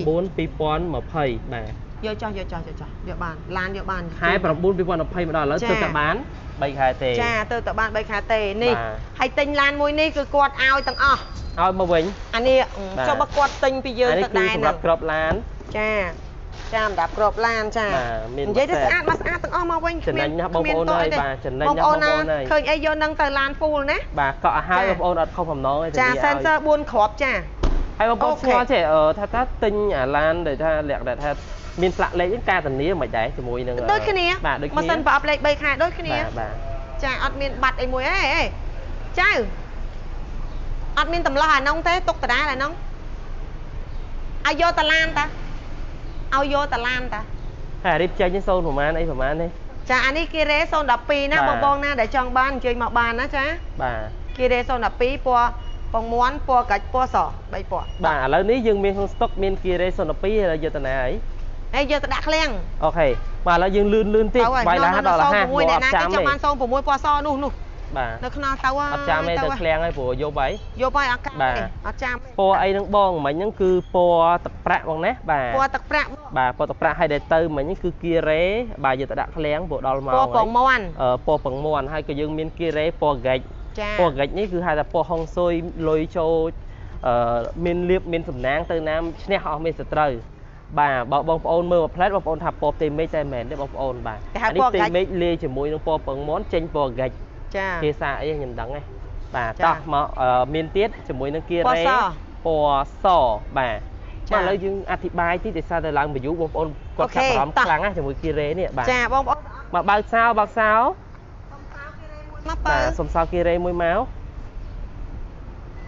បាទយកចោះយកចោះយកចោះយកបានឡានយកបានខែ9 2020មកដល់ឥឡូវទៅតែបានបីខែទេចាទៅតែបានបីខែទេនេះហើយទិញឡានមួយនេះគឺគាត់ឲ្យទាំងអស់ឲ្យមកវិញអានេះចុះបើគាត់ទិញពីយើងទៅដែរសម្រាប់ក្របឡានចាចាសម្រាប់ក្របឡានចានិយាយទៅស្អាតមកស្អាតទាំងអស់មកវិញចំណេញណាបងប្អូនហើយបាទចំណេញណាបងប្អូនហើយឃើញអីយកនឹងទៅឡាន full ណាបាទកក់ឲ្យហើយបងប្អូនអត់ខុសបំណងទេចា sensor បួនគ្រាប់ចាហើយបងប្អូនស្គាល់ទេថាថាទិញអាឡានដែលថាលក្ខណៈថាមានផ្លាកលេខហ្នឹងការធានាមិនដែរជាមួយនឹងដូចគ្នាបាទដូចគ្នាម៉ាស៊ីនប្រអប់លេខបីខែដូចគ្នាបាទចាអត់មានបាត់អីមួយអេអេចៅអត់មានតម្លោះអានងទេទុកដដែលអានងឲ្យយកតឡានតាឲ្យយកតឡានតាហើយរៀបចេញសូនប្រហែលអីប្រហែលទេចាអានេះគីរ៉េศูนย์ ដប់ពីរណាបងបងណាដែលចង់បានអញ្ជើញមកបានណាចាបាទគីរ៉េศูนย์ ដប់ពីរពណ៌ពងមាន់ពណ៌កាច់ពណ៌សបីពណ៌បាទឥឡូវនេះយើងមានក្នុងស្តុកមានគីរ៉េศูนย์ ដប់ពីរហើយយកទៅណាហើយហើយយកទៅដាក់ឃ្លាំងអូខេបាទឥឡូវយើងលឿនលឿនតិចបាយឡាដល់រហ័សមកអត់ចាំទេចាំបានศูนย์ หก ពណ៌សនោះនោះបាទនៅខ្នោះទៅអត់ចាំទេទៅឃ្លាំងហើយព្រោះយកបាយយកបាយអត់កាអត់ចាំពណ៌អីហ្នឹងបងមិញហ្នឹងគឺពណ៌ទឹកប្រាក់បងណាបាទពណ៌ទឹកប្រាក់បាទពណ៌ទឹកប្រាក់ហើយដែលទៅមិញហ្នឹងគឺគីរ៉េបាទយកទៅដាក់ឃ្លាំងព្រោះដល់មកពណ៌ពងមាន់អឺពណ៌ពងមាន់ហើយក៏យើងមានគីរ៉េពណ៌ហ្គិចពណ៌ហ្គិចនេះគឺហៅថាពណ៌ហុងស៊ុយលុយចូលអឺមានលៀបមានសំណាងទៅណាឈ្នះអស់មេសត្រូវបាទបើបងប្អូនមើលមួយផ្លែតបងប្អូនថាពណ៌ផ្ទៃមេឃតែមែនទេបងប្អូនបាទនេះផ្ទៃមេឃលាយជាមួយនឹងពណ៌ពងមាន់ចេញពណ៌ហ្គិចចាភាសាអីខ្ញុំដឹងទេបាទតោះមកមានទៀតជាមួយនឹងគីរ៉េពណ៌សបាទមកឥឡូវយើងអធិប្បាយតិចដោយសារតែឡើង view បងប្អូនគាត់ចាប់អារម្មណ៍ខ្លាំងណាស់ជាមួយគីរ៉េនេះបាទចាបងប្អូនមកបើកសោបើកសោសុំសោគីរ៉េមួយមកបើបាទសុំសោគីរ៉េមួយមក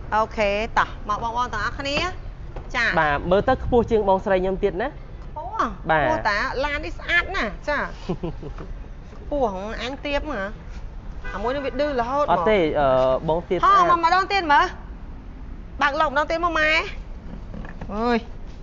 អូខេតោះមកបងបងទាំងអស់គ្នាចាបាទមើលទៅខ្ពស់ជាងបងស្រីខ្ញុំទៀតណាខ្ពស់បាទខ្ពស់តាឡាននេះស្អាតណាស់ចាខ្ពស់អញទៀបហ៎អាមួយនេះវាឌឺរហូតអត់ទេអឺបងទៀតស្អាតហ៎មកម្ដងទៀតមើលបើកលោកម្ដងទៀតមកម៉ែអើយ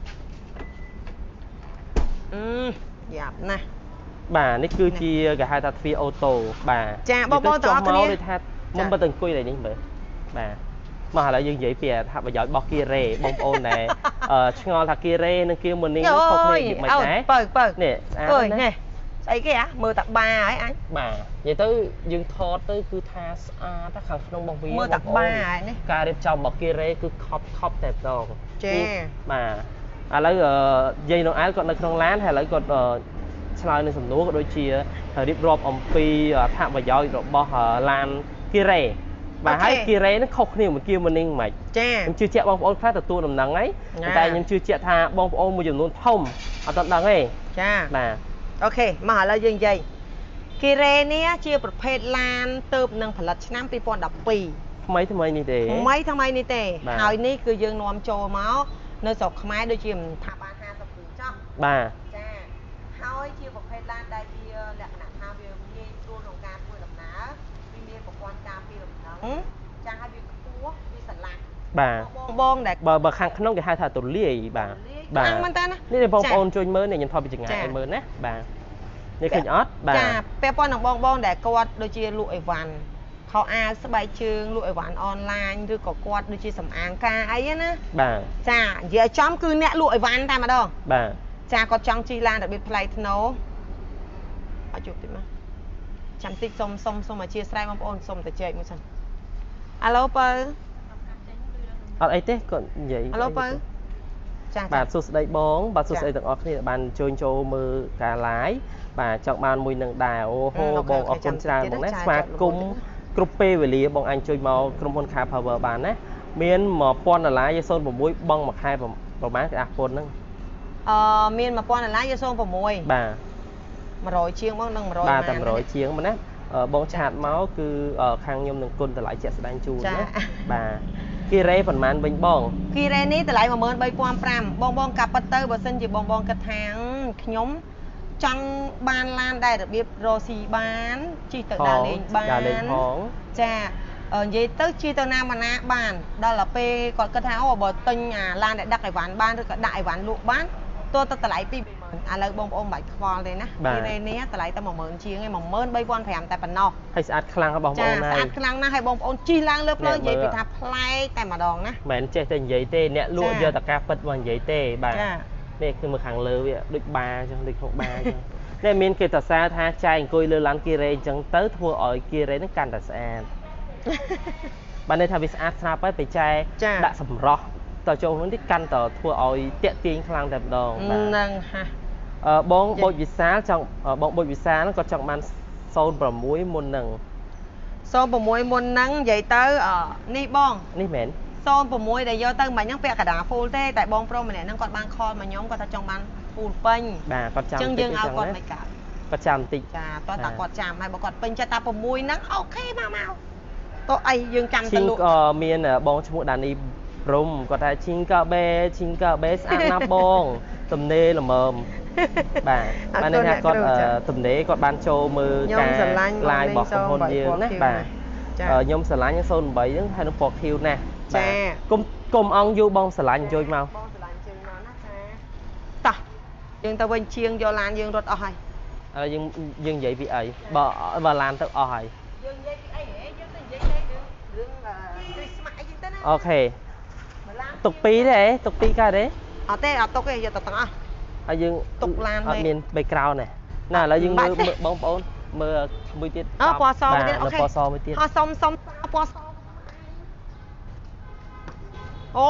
អឺយ៉ាប់ណាស់បាទនេះគឺជាគេហៅថាទ្វារអូតូបាទចាបងបងទាំងអស់គ្នាដូចថាមុំបើទៅអង្គុយឡើយនេះមើលបាទមកឥឡូវយើងនិយាយពីអត្ថប្រយោជន៍របស់គីរ៉េបងប្អូនដែលឆ្ងល់ថាគីរ៉េនិងគីម៉ូនីងខុសគ្នាយ៉ាងម៉េចដែរបើបើនេះអើយនេះស្អីគេហ៎មើលតាបាហើយអញបាទនិយាយទៅយើងថតទៅគឺថាស្អាតខាងក្នុងរបស់វាមើលតាបាហើយនេះការរៀបចំរបស់គីរ៉េគឺខប់ខប់តែម្ដងចាបាទឥឡូវយាយនៅអែលគាត់នៅក្នុងឡានហើយឥឡូវគាត់ឆ្លើយនឹងសំណួរក៏ដូចជារៀបរាប់អំពីអត្ថប្រយោជន៍របស់ឡានគីរ៉េបាទហើយគីរ៉េនឹងខុសគ្នាមួយគីម៉ូនីងមិនចាខ្ញុំជឿជាក់បងប្អូនខ្លះទទួលដំណឹងហើយតែខ្ញុំជឿជាក់ថាបងប្អូនមួយចំនួនធំអត់ដឹងទេចាបាទអូខេមកឥឡូវយើងនិយាយគីរ៉េនេះជាប្រភេទឡានទៅនឹងផលិតឆ្នាំពីរពាន់ដប់ពីរថ្មីថ្មីនេះទេថ្មីថ្មីនេះទេហើយនេះគឺយើងនាំចូលមកនៅស្រុកខ្មែរដូចជាថាបានហាសិបគ្រឿងចោះបាទចាហើយជាប្រភេទឡានដែលជាលក្ខណៈថាវាងាយស្រួលក្នុងការធ្វើដំណើរវាមានប្រព័ន្ធការពារលំនឹងចាហើយវាខ្ពស់វាស្រឡះបាទបងបងដែលបើបើខាងក្នុងគេហៅថាទូលាយបាទបាទមែនតើនេះបងប្អូនជួយមើលនេះខ្ញុំថតពីចម្ងាយឲ្យមើលណាបាទនេះឃើញអត់បាទចាពាក់ព័ន្ធនឹងបងបងដែលគាត់ដូចជាលក់អីវ៉ាន់ខោអាវស្បែកជើងលក់អីវ៉ាន់អនឡាញឬក៏គាត់ដូចជាសម្អាងការអីណាបាទចានិយាយចំគឺអ្នកលក់អីវ៉ាន់តែម្ដងបាទចាគាត់ចង់ជិះឡានរបៀបថ្លៃថ្នូរអត់ជប់តិចមកចាំតិចសុំសុំសុំអធិស្ឋានបងប្អូនសុំទៅចែកមួយសិនអាឡូបើអត់អីទេគាត់និយាយអាឡូបើចាបាទសួស្ដីបងបាទសួស្ដីទាំងអស់គ្នាបានជួយចូលមើលការ live បាទចង់បានមួយនឹងដែរអូហូបងអរគុណច្រើនបងណាស្វាគមន៍គ្រប់ពេលវេលាបងអញជួយមកក្រុមហ៊ុន Car Power បានណាមានមួយពាន់ដុល្លារយើងศูนย์หกបង់មួយខែប្រហែលគេអាស់ពុនហ្នឹងអឺមានមួយពាន់ដុល្លារយើងศูนย์หกបាទមួយរយជាងបងនឹងមួយរយបាទតែមួយរយជាងមកណាបងឆាតមកគឺខាងខ្ញុំនឹងគុណតម្លៃជាក់ស្ដែងជូនណាបាទគីរ៉េប៉ុន្មានវិញបងគីរ៉េនេះតម្លៃមួយម៉ឺនបីពាន់ប្រាំបងបងកាប់ប៉ិតទៅបើសិនជាបងបងគិតថាខ្ញុំចង់បានឡានដែលរបៀបរ៉ូស៊ីបានជិះទៅដើរលេងបានដើរលេងផងចានិយាយទៅជិះទៅណាមកណាបានដល់ទៅពេលគាត់គិតថាអូបើទិញអាឡានដែលដឹកអីវ៉ាន់បានឬក៏ដាក់អីវ៉ាន់លក់បានទោះទៅតម្លៃពីរម៉ឺនឥឡូវបងប្អូនមិនបាច់ខ្វល់ទេណាគីរ៉េនេះតម្លៃតែមួយម៉ឺនជាងឯងមួយម៉ឺនបីពាន់ប្រាំតែប៉ុណ្ណោះហើយស្អាតខ្លាំងបងប្អូនណាស្អាតខ្លាំងណាស់ហើយបងប្អូនជិះឡើងលើផ្លូវនិយាយពីថាប្លែកតែម្ដងណាមិនចេះតែនិយាយទេអ្នកលក់យកតែការពិតមកនិយាយទេបាទនេះគឺមើលខាងលើវាដូចបាអញ្ចឹងដូចក្នុងបាអញ្ចឹងតែមានគេតសារថាចែកអង្គុយលើឡានគីរ៉េអញ្ចឹងទៅធ្វើឲ្យគីរ៉េហ្នឹងកាន់តែស្អាតបានន័យថាវាស្អាតស្រាប់ហើយពេលចែដាក់សម្រស់តើចូលហ្នឹងទីកាន់តធ្វើឲ្យតាក់ទាញខ្លាំងតែម្ដងបាទហ្នឹងហាអឺបងបូចវិសាលចង់បងបូចវិសាលគាត់ចង់បានศูนย์หกមុនហ្នឹងศูนย์หกមុនហ្នឹងនិយាយទៅនេះបងនេះមែនศูนย์หกដែលយកទៅមិនហ្នឹងពាក់កណ្ដាល full ទេតែបងប្រុសម្នាក់ហ្នឹងគាត់បានខលមកខ្ញុំគាត់ថាចង់បាន full ពេញបាទគាត់ចាំអញ្ចឹងយើងឲ្យគាត់មិនកើតគាត់ចាំបន្តិចចាតោះតែគាត់ចាំហើយបើគាត់ពេញចិត្តថា៦ហ្នឹងអូខេមកមកតោះអីយើងចាំទៅលក់ក៏មានបងឈ្មោះដានីព្រំគាត់ថាឈីងកាបេឈីងកាបេស្អាតណាស់បងទំនេរល្មមបាទបានន័យថាគាត់ទំនេរគាត់បានចូលមើលការ live របស់ក្រុមហ៊ុនយើងណាបាទខ្ញុំស្រឡាញ់ศูนย์แปดហ្នឹងហើយនឹងពណ៌ខៀវណាស់ចាគុំគុំអង្គយូបងស្រឡាញ់ជួយមកបងស្រឡាញ់ជើងមកណាចាតោះយើងទៅវិញជាងយកឡានយើងរត់អស់ហើយហើយយើងយើងនិយាយពីអីបើបើឡានទៅអស់ហើយយើងនិយាយពីអីហ៎យើងទៅនិយាយពីរឿងរឿងគ្រីស្មាស់អីចឹងទៅណាអូខេទុកពីរទេទុកពីរកើតទេអត់ទេអត់ទុកទេយកទៅទាំងអស់ហើយយើងទុកឡានអត់មានបេក្រោនទេណាឥឡូវយើងមើលបងប្អូនមើលមួយទៀតអើពណ៌សទៀតអូខេពណ៌សមួយទៀតអត់សុំសុំពណ៌សអូ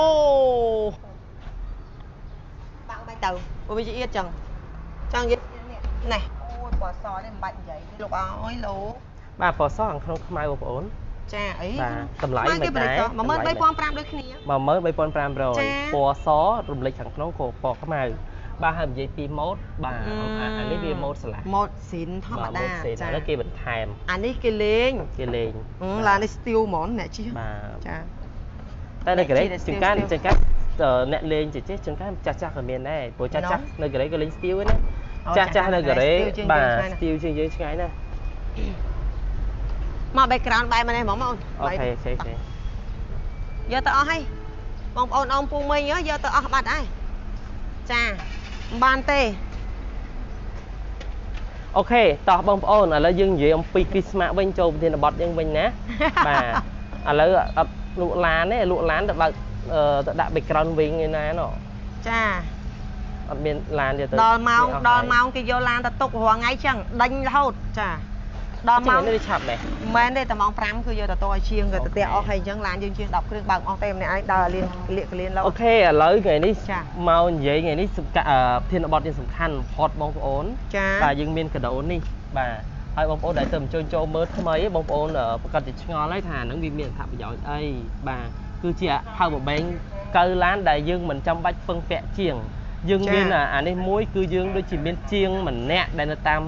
បាក់បាច់ទៅព្រោះវាជាអៀតចឹងចង់និយាយនេះអូយពណ៌សនេះមិនបាច់និយាយលោកអើយលោកបាទពណ៌សខាងក្នុងខ្មៅបងប្អូនចាអីបាទតម្លៃមិនដែរមួយម៉ឺនបីពាន់ប្រាំដូចគ្នាមួយម៉ឺនបីពាន់ប្រាំរយពណ៌សរំលេចខាងក្នុងក៏ពណ៌ខ្មៅបាទហើយនិយាយពីម៉ូតបាទអានេះវាម៉ូតស្លាស់ម៉ូតស៊ីនធម្មតាចាអានេះគេបន្ថែមអានេះគេលេងគេលេងឡាននេះស្ទីលហ្មងអ្នកជិះបាទចាតែនៅកន្លែងចង្កាចង្កាអ្នកលេងចេះចង្កាចាស់ចាស់ក៏មានដែរព្រោះចាស់ចាស់នៅកន្លែងក៏លេងស្ទៀវណាចាស់ចាស់នៅកន្លែងបាទស្ទៀវជាងយើងឆ្ងាយណាស់មក background បែបមកនេះហ្មងបងអូខេអូខេអូខេយកទៅអស់ហើយបងប្អូនអងពូមិញយកទៅអស់បាត់ហើយចាមិនបានទេអូខេតោះបងប្អូនឥឡូវយើងនិយាយអំពីគ្រីស្មាស់វិញចូលប្រធានបទយើងវិញណាបាទឥឡូវអត់លក់ឡានទេលក់ឡានទៅបើកទៅដាក់ background វិញឯណាណចាអត់មានឡានទេទៅដល់ម៉ោងដល់ម៉ោងគេយកឡានទៅទុករាល់ថ្ងៃចឹងដេញរហូតចាដល់ម៉ោងនេះឆាប់ដែរមែនទេតែម៉ោង5គឺយកទៅតឲ្យជាងក៏ទៅផ្ទះអស់ហើយអញ្ចឹងឡានយើងជាងដប់គ្រឿងបើកអស់ទេម្នាក់ឯងដើរលៀនលាកកលៀនលោអូខេឥឡូវថ្ងៃនេះមកនិយាយថ្ងៃនេះប្រធានបទយ៉ាងសំខាន់បំផុតបងប្អូនបាទយើងមានកាដូនេះបាទហើយបងប្អូនដែលទៅអញ្ជើញចូលមើលថ្មីបងប្អូនប្រកាសជាឆ្ងល់ហើយថាហ្នឹងវាមានអត្ថប្រយោជន៍អីបាទគឺជា power bank កៅឡានដែលយើងមិនចាំបាច់ពឹងពាក់ជាងយើងមានអានេះមួយគឺយើងដូចជាមានជាងម្នាក់ដែលនៅតាម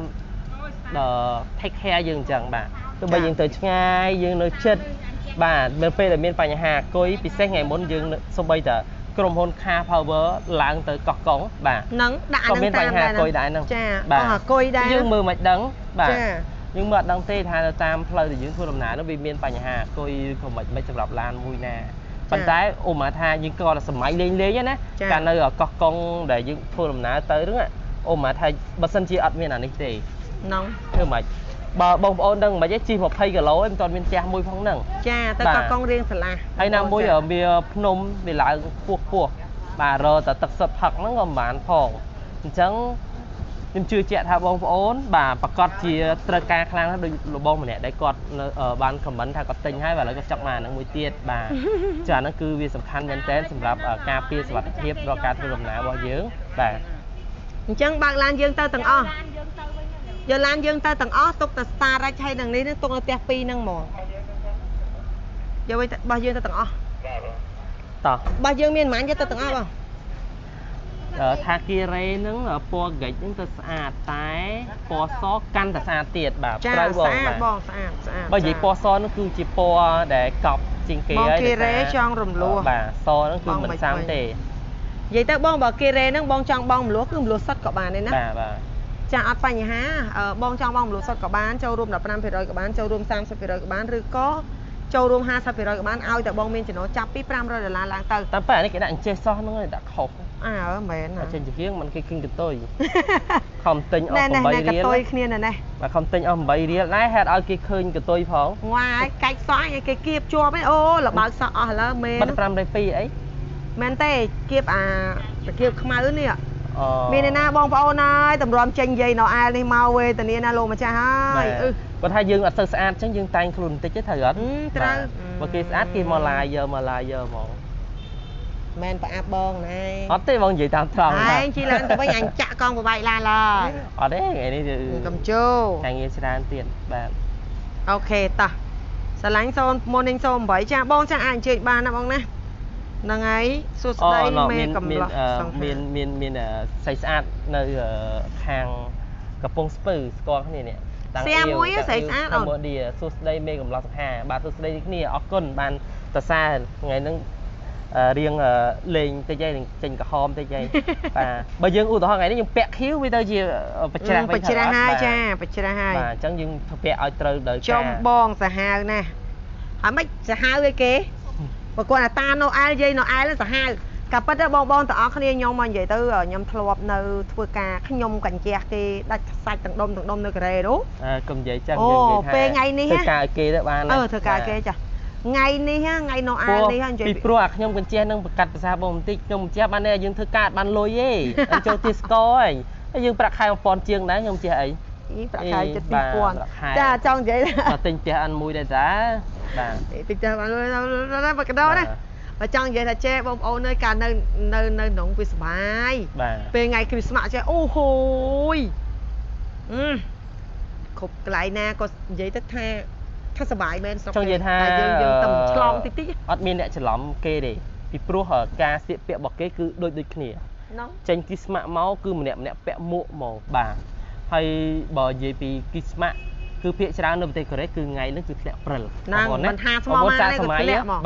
take care យើងអញ្ចឹងបាទទោះបីយើងទៅឆ្ងាយយើងនៅជិតបាទនៅពេលដែលមានបញ្ហាអគុយពិសេសថ្ងៃមុនយើងសូម្បីតែក្រុមហ៊ុន Car Power ឡើងទៅកោះកុងបាទហ្នឹងដាក់អានឹងតាមបញ្ហាអគុយដែរហ្នឹងចាអស់អគុយដែរយើងមើលមិនដឹងបាទយើងមើលអត់ដឹងទេថានៅតាមផ្លូវដែលយើងធ្វើដំណើរនោះវាមានបញ្ហាអគុយឬក៏មិនមិនសម្រាប់ឡានមួយណាប៉ុន្តែឧបមាថាយើងក៏សម័យលេងលេងណាកាលនៅកោះកុងដែលយើងធ្វើដំណើរទៅហ្នឹងឧបមាថាបើសិនជាអត់មានអានេះទេហ្នឹងធ្វើម៉េចបើបងប្អូនដឹងមិនជិះยี่สิบគីឡូឯងមិនទាន់មានផ្ទះមួយផងហ្នឹងចាទៅកោះកុងរៀងឆ្លាស់ហើយណាមួយវាភ្នំវាឡើងពោះពោះបាទរតែទឹកសុទ្ធផឹកហ្នឹងក៏មិនបានផងអញ្ចឹងខ្ញុំជឿជាក់ថាបងប្អូនបាទប្រកាសជាត្រូវការខ្លាំងណាស់ដូចលបងម្នាក់ដែលគាត់បានខមមិនថាគាត់ទិញហើយបាទឥឡូវគាត់ចង់បានហ្នឹងមួយទៀតបាទចាហ្នឹងគឺវាសំខាន់មែនតើសម្រាប់ការពារសុវត្ថិភាពដល់ការធ្វើដំណើររបស់យើងបាទអញ្ចឹងបើកឡានយើងទៅទាំងអស់យកឡានយើងទៅទាំងអស់ទុកតែ Starage ហើយនឹងនេះនឹងទុកនៅផ្ទះពីរហ្នឹងហ្មងយកវិញបោះយើងទៅទាំងអស់តោះបោះយើងមានប៉ុន្មានយកទៅទាំងអស់បងថាគីរ៉េហ្នឹងពណ៌ហ្គិចហ្នឹងទៅស្អាតតែពណ៌សកាន់តែស្អាតទៀតបាទត្រូវបងស្អាតបងស្អាតស្អាតបើនិយាយពណ៌សហ្នឹងគឺជាពណ៌ដែលកប់ជាងគេហើយបងគីរ៉េចង់រំលោះបាទសហ្នឹងគឺមិនសាំទេនិយាយទៅបងបើគីរ៉េហ្នឹងបងចង់បងរំលោះគឺរំលោះសុទ្ធក៏បានដែរណាបាទបាទចាអត់បញ្ហាបងចង់បងរំលោះសុទ្ធក៏បានចូលរួម15%ក៏បានចូលរួម30%ក៏បានឬក៏ចូលរួម50%ក៏បានឲ្យតែបងមានចំណូលចាប់ពី500ដុល្លារឡើងទៅតែប៉ែនេះគេដាក់អញ្ចេះសោះហ្នឹងដាក់ខុសអើមែនណាចេញជាហៀងមិនគេគិញកតុយខំទិញអស់ 8រៀលកតុយគ្នាណែនេះបាទខំទិញអស់8រៀលដែរហេតុឲ្យគេឃើញកតុយផងងាយកាច់សោះឲ្យគេគៀបជាប់ឯអូលបើកសោះអស់ឥឡូវមែនបាត់5រៀល2អីមែនទេគៀបអាគៀបខ្មៅនេះមានឯណាបងប្អូនហើយតម្រាំចេញយាយនៅអែលនេះមកវេទនាណាលោកម្ចាស់ហើយអឺគាត់ថាយើងអត់ទៅស្អាតអញ្ចឹងយើងតែងខ្លួនបន្តិចទេត្រូវអត់ត្រូវបើគេស្អាតគេមកឡាយយកមកឡាយយកហ្មងមែនប្រអាប់បងណែអត់ទេបងនិយាយតាមត្រង់ហើយជិះឡានទៅវិញអញចាក់កង់ប្របែកឡានឡើយអត់ទេថ្ងៃនេះកំជោថ្ងៃងារច្រើនទៀតបាទអូខេតោះស្រឡាញ់សូនមុននឹងសូន8ចាបងចាអាចអញ្ជើញបានណាបងណាហ្នឹងហើយសួស្ដីមេកំឡោះមានមានមានស្អីស្អាតនៅខាងកំពង់ស្ពឺស្គាល់គ្នានេះសៀមួយស្អីស្អាតអូនសួស្ដីមេកំឡោះសង្ហាបាទសួស្ដីគ្នាអរគុណបានសរសើរថ្ងៃហ្នឹងរៀងលេងតិចឯងចេញក្រហមតិចឯងបាទបើយើងឧទាហរណ៍ថ្ងៃនេះយើងពាក់ខៀវវាទៅជាបច្ច្រាស់បច្ច្រាស់ហើយចាបច្ច្រាស់ហើយបាទអញ្ចឹងយើងពាក់ឲ្យត្រូវដល់ការចំបងសាហាវណាហើយមិនសាហាវឯគេបើគាត់អាតានៅអែលយាយនៅអែលសាហាវក៏ប៉ុន្តែបងបងទាំងអស់គ្នាខ្ញុំមកនិយាយទៅខ្ញុំធ្លាប់នៅធ្វើការខ្ញុំកញ្ជះគេដាច់សាច់ទាំងដុំទាំងដុំនៅកូរ៉េនោះអើកុំនិយាយចឹងយើងនិយាយថាពេលថ្ងៃនេះធ្វើការគេទៅបានអឺធ្វើការគេចាថ្ងៃនេះថ្ងៃនៅអែលនេះនិយាយពីព្រោះអាខ្ញុំកញ្ជះនឹងប្រកាសភាសាបងបន្តិចខ្ញុំកញ្ជះបានតែយើងធ្វើការបានលុយទេអញ្ចឹងទីស្កហើយហើយយើងប្រាក់ខែone thousandជាងដែរខ្ញុំជះអីប្រាក់ខែជិតtwo thousandចាចង់និយាយថាទិញផ្ទះអានមួយដែរតាបាទទិញផ្ទះបានលុយដល់បកដោណាបើចង់និយាយថាចេះបងប្អូននៅការនៅនៅនៅក្នុងវាសុបាយពេលថ្ងៃគ្រីស្មាស់ចេះអូហូយអឺគ្រប់កន្លែងណាក៏និយាយទៅថាថាសុបាយមែនស្រុកចង់និយាយថាយើងយើងទៅឆ្លងតិចតិចអត់មានអ្នកច្រឡំគេទេពីព្រោះការស្លៀកពាក់របស់គេគឺដូចដូចគ្នាចេញគ្រីស្មាស់មកគឺម្នាក់ម្នាក់ពាក់មួកមកបាទហើយបើនិយាយពីគ្រីស្មាស់គឺភាគច្រើននៅប្រទេសកូរ៉េគឺថ្ងៃនេះគឺធ្លាក់ព្រិលបងប្អូនណាមិនថាស្មោះមកនេះគឺធ្លាក់មកបាទ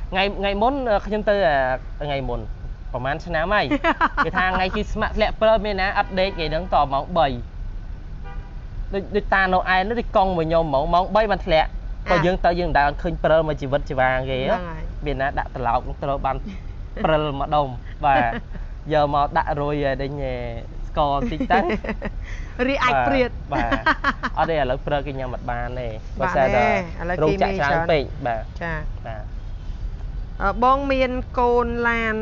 ngày ngày muốnខ្ញុំទៅថ្ងៃមុនប្រហែលឆ្នាំហើយគេថាថ្ងៃគេស្ម័គ្រធ្លាក់ព្រើមានណាអត់ដេកគេដឹងតម៉ោង3ដូចដូចតានៅឯនោះដូចកង់មួយខ្ញុំហ្មងម៉ោង3បានធ្លាក់បើយើងទៅយើងមិនដែលឃើញព្រើមួយជីវិតជីវាងគេមានណាដាក់ត្រឡោកត្រូវបានព្រិលម្ដុំបាទយកមកដាក់រួយដេញស្ករតិចទៅរីអាចព្រាតបាទអត់ទេឥឡូវព្រើគេញ៉ាំអត់បានទេបើតែដល់រោងចក្រច្រើនពេកបាទចាបាទបងមានកូនឡាន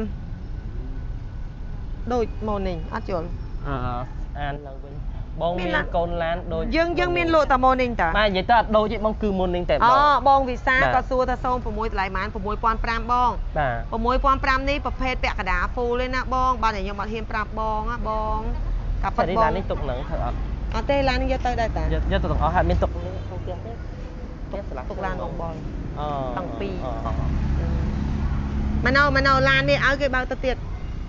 ដូចម៉ូនីងអត់យល់អឺអានឡើងវិញបងមានកូនឡានដូចយើងយើងមានលក់តែម៉ូនីងតាបាទនិយាយទៅអត់ដូចទេបងគឺម៉ូនីងតែបងអូបងវិសាក៏សួរថាសូម6តម្លៃម៉ាន6,500បងបាទ 6,500នេះប្រភេទពាក់កណ្ដាល full ទេណាបងបាទខ្ញុំអត់ហ៊ានប្រាប់បងណាបងកាប៉ិតបងនេះទុកនឹងធ្វើអត់អត់ទេឡាននេះយកទៅដែរតាយកយកទៅទាំងអស់ហើយមានទុកក្នុងផ្ទះទេផ្ទះស្លាកទុកឡានបងបងអូតាំងពីមកនៅមកនៅឡាននេះឲ្យគេបើកទៅទៀត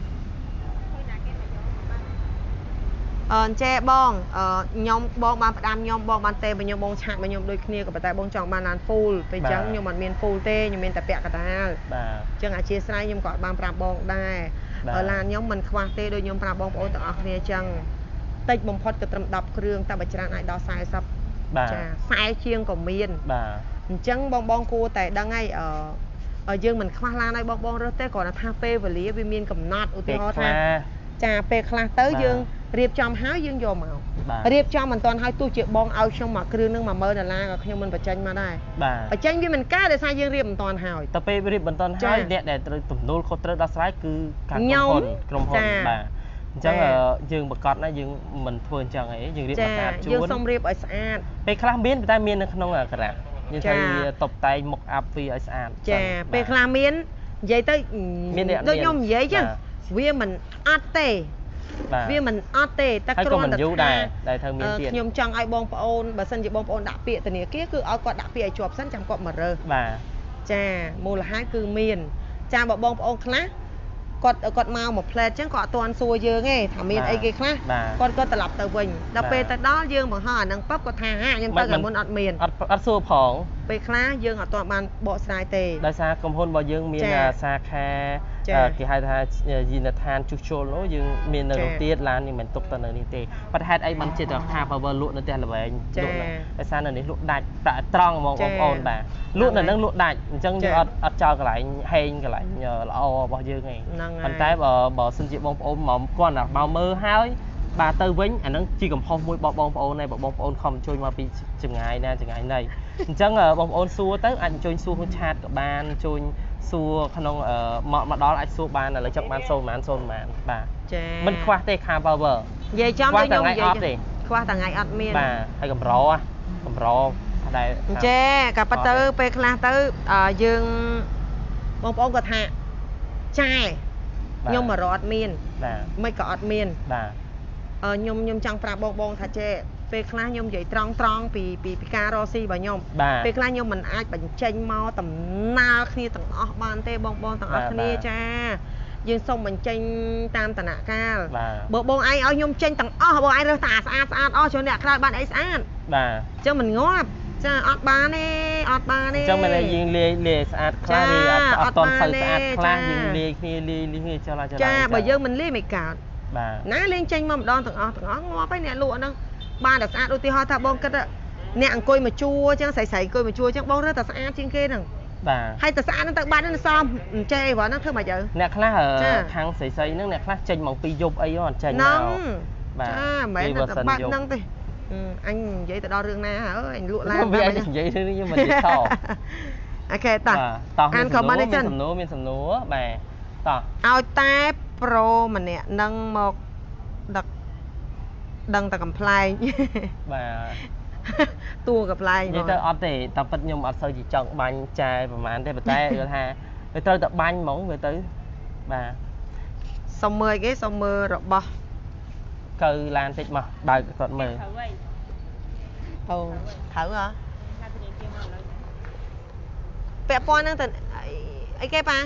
អឺចេះបងអឺខ្ញុំបងបានផ្ដាំខ្ញុំបងបានទេបើខ្ញុំបងឆាក់បើខ្ញុំដូចគ្នាក៏ប៉ុន្តែបងចង់បានឡាន full ពេលអញ្ចឹងខ្ញុំអត់មាន full ទេខ្ញុំមានតែពាក់កណ្ដាលបាទអញ្ចឹងអធិស្ឋានខ្ញុំក៏អត់បានប្រាប់បងដែរឡានខ្ញុំមិនខ្វះទេដូចខ្ញុំប្រាប់បងប្អូនទាំងអស់គ្នាអញ្ចឹងតិចបំផុតក៏ត្រឹមដប់គ្រឿងតែបើច្រើនអាចដល់40 បាទចាខ្សែជាងក៏មានបាទអញ្ចឹងបងបងគួរតែដឹងហើយអឺយើងមិនខ្វះឡានឲ្យបងបងរើសទេគ្រាន់តែថាពេលវេលាវាមានកំណត់ឧទាហរណ៍ថាចាពេលខ្លះទៅយើងរៀបចំហើយយើងយកមករៀបចំមិនទាន់ឲ្យទោះជាបងឲ្យខ្ញុំមកគ្រឿងនឹង một nghìnដុល្លារក៏ខ្ញុំមិនបញ្ចេញមកដែរបាទបញ្ចេញវាមិនកើតដោយសារយើងរៀបមិនទាន់ហើយតែពេលរៀបមិនទាន់ហើយអ្នកដែលត្រូវទំនួលខុសត្រូវដោះស្រាយគឺការក្រុមហ៊ុនក្រុមហ៊ុនបាទអញ្ចឹងយើងប្រកាសណាយើងមិនធ្វើអញ្ចឹងអីយើងរៀបឲ្យស្អាតជួនយើងសុំរៀបឲ្យស្អាតពេលខ្លះមានតែមាននៅក្នុងក្រាស់យើងត្រូវតបតែងមុខអាប់វាឲ្យស្អាតចាពេលខ្លះមាននិយាយទៅដូចខ្ញុំនិយាយចឹងវាមិនអត់ទេវាមិនអត់ទេតែគ្រាន់តែដែរដែលត្រូវមានទៀតខ្ញុំចង់ឲ្យបងប្អូនបើសិនជាបងប្អូនដាក់ពាក្យធនាគារគឺឲ្យគាត់ដាក់ពាក្យឲ្យជាប់សិនចាំគាត់មករើសបាទចាមូលហេតុគឺមានចាបើបងប្អូនខ្លះគាត់គាត់មកមួយផ្លែតចឹងគាត់អត់ទាន់សួរយើងទេថាមានអីគេខ្លះគាត់គាត់ត្រឡប់ទៅវិញដល់ពេលទៅដល់យើងបង្ហោះអានឹងប៉បគាត់ថាហាខ្ញុំទៅតែមុនអត់មានអត់អត់សួរផងពេលខ្លះយើងអត់ទាន់បានបកស្រាយទេដោយសារក្រុមហ៊ុនរបស់យើងមានសាខាគេហៅថាយានដ្ឋានជួសជុលនោះយើងមាននៅនោះទៀតឡាននេះមិនទុកទៅនៅនេះទេប៉ុន្តែហេតុអីបានចិត្តថា power លក់នៅផ្ទះល្វែងលក់នោះដោយសារនៅនេះលក់ដាច់ប្រាក់ត្រង់ហ្មងបងប្អូនបាទលក់នៅនឹងលក់ដាច់អញ្ចឹងយើងអត់អត់ចោលកន្លែងហេងកន្លែងល្អរបស់យើងទេប៉ុន្តែបើបើសិនជាបងប្អូនមកគាត់មកមើលហើយបាទទៅវិញអានឹងជាកំហុសមួយរបស់បងប្អូនដែរបងប្អូនខំជួយមកពីចម្ងាយណាចម្ងាយណីអញ្ចឹងបងប្អូនសួរទៅអាចជួយសួរក្នុងឆាតក៏បានជួយសួរក្នុងមកមកដល់អាចសួរបានឥឡូវចង់បានសូនប៉ុន្មានសូនប៉ុន្មានបាទចាមិនខ្វះទេខា power និយាយចំខ្ញុំនិយាយទេខ្វះតែថ្ងៃអត់មានបាទហើយកម្រកម្រដែរចេះក៏ប៉ុន្តែពេលខ្លះទៅយើងបងប្អូនគាត់ថាចាខ្ញុំមករត់មានបាទមិនក៏អត់មានបាទខ្ញុំខ្ញុំចង់ប្រាប់បងបងថាចេះពេលខ្លះខ្ញុំនិយាយត្រង់ត្រង់ពីពីពីការរកស៊ីរបស់ខ្ញុំពេលខ្លះខ្ញុំមិនអាចបញ្ចេញមកដំណើរគ្នាទាំងអស់បានទេបងបងទាំងអស់គ្នាចាយើងសូមបញ្ចេញតាមតំណកាលបើបងឯងឲ្យខ្ញុំចេញទាំងអស់បងឯងរើសតែស្អាតស្អាតអស់ចូលអ្នកក្រោយបានអីស្អាតបាទអញ្ចឹងមិនងាប់ចាអត់បានទេអត់បានទេអញ្ចឹងមិនតែយើងលាយលាយស្អាតខ្លះលាយអត់តន់ទៅស្អាតខ្លះយើងលាយគ្នាលាយលាយគ្នាចោលចោលចាបើយើងមិនលាយមិនកើតបាទណាលេងចេញមកម្ដងទាំងអស់ទាំងអស់ងាប់ហើយអ្នកលក់ហ្នឹងបានតែស្អាតឧទាហរណ៍ថាបងគិតអ្នកអង្គុយមកជួអញ្ចឹងស្រីស្រីអង្គុយមកជួអញ្ចឹងបងរើសតែស្អាតជាងគេហ្នឹងបាទហើយតែស្អាតហ្នឹងទៅបាត់ហ្នឹងសមចេះអីបងហ្នឹងធ្វើមកយើអ្នកខ្លះខាងស្រីស្រីហ្នឹងអ្នកខ្លះចេញមកពីយប់អីអត់ចេញមកបាទចាមិនមែនតែបាត់ហ្នឹងទេអញនិយាយទៅដល់រឿងណាអើយអញលក់ឡានវាអញនិយាយរឿងនេះខ្ញុំមិនទេតអូខេតោះអានខមមិនទេសំណួរមានសំណួរបាទតោះឲ្យតែប្រូម្នាក់នឹងមកដឹកដឹងតែកំ pl ែងបាទតួកំ pl ែងនិយាយទៅអត់ទេតែពិតខ្ញុំអត់សូវជាចង់បាញ់ចែប្រហែលទេប៉ុន្តែគាត់ថាវាត្រូវតែបាញ់ហ្មងវាទៅបាទសុំមើលគេសុំមើលរបស់កើឡានតិចមកបើកគាត់មើលអូត្រូវហ៎ពាក់ព័ន្ធហ្នឹងទៅអីគេប៉ា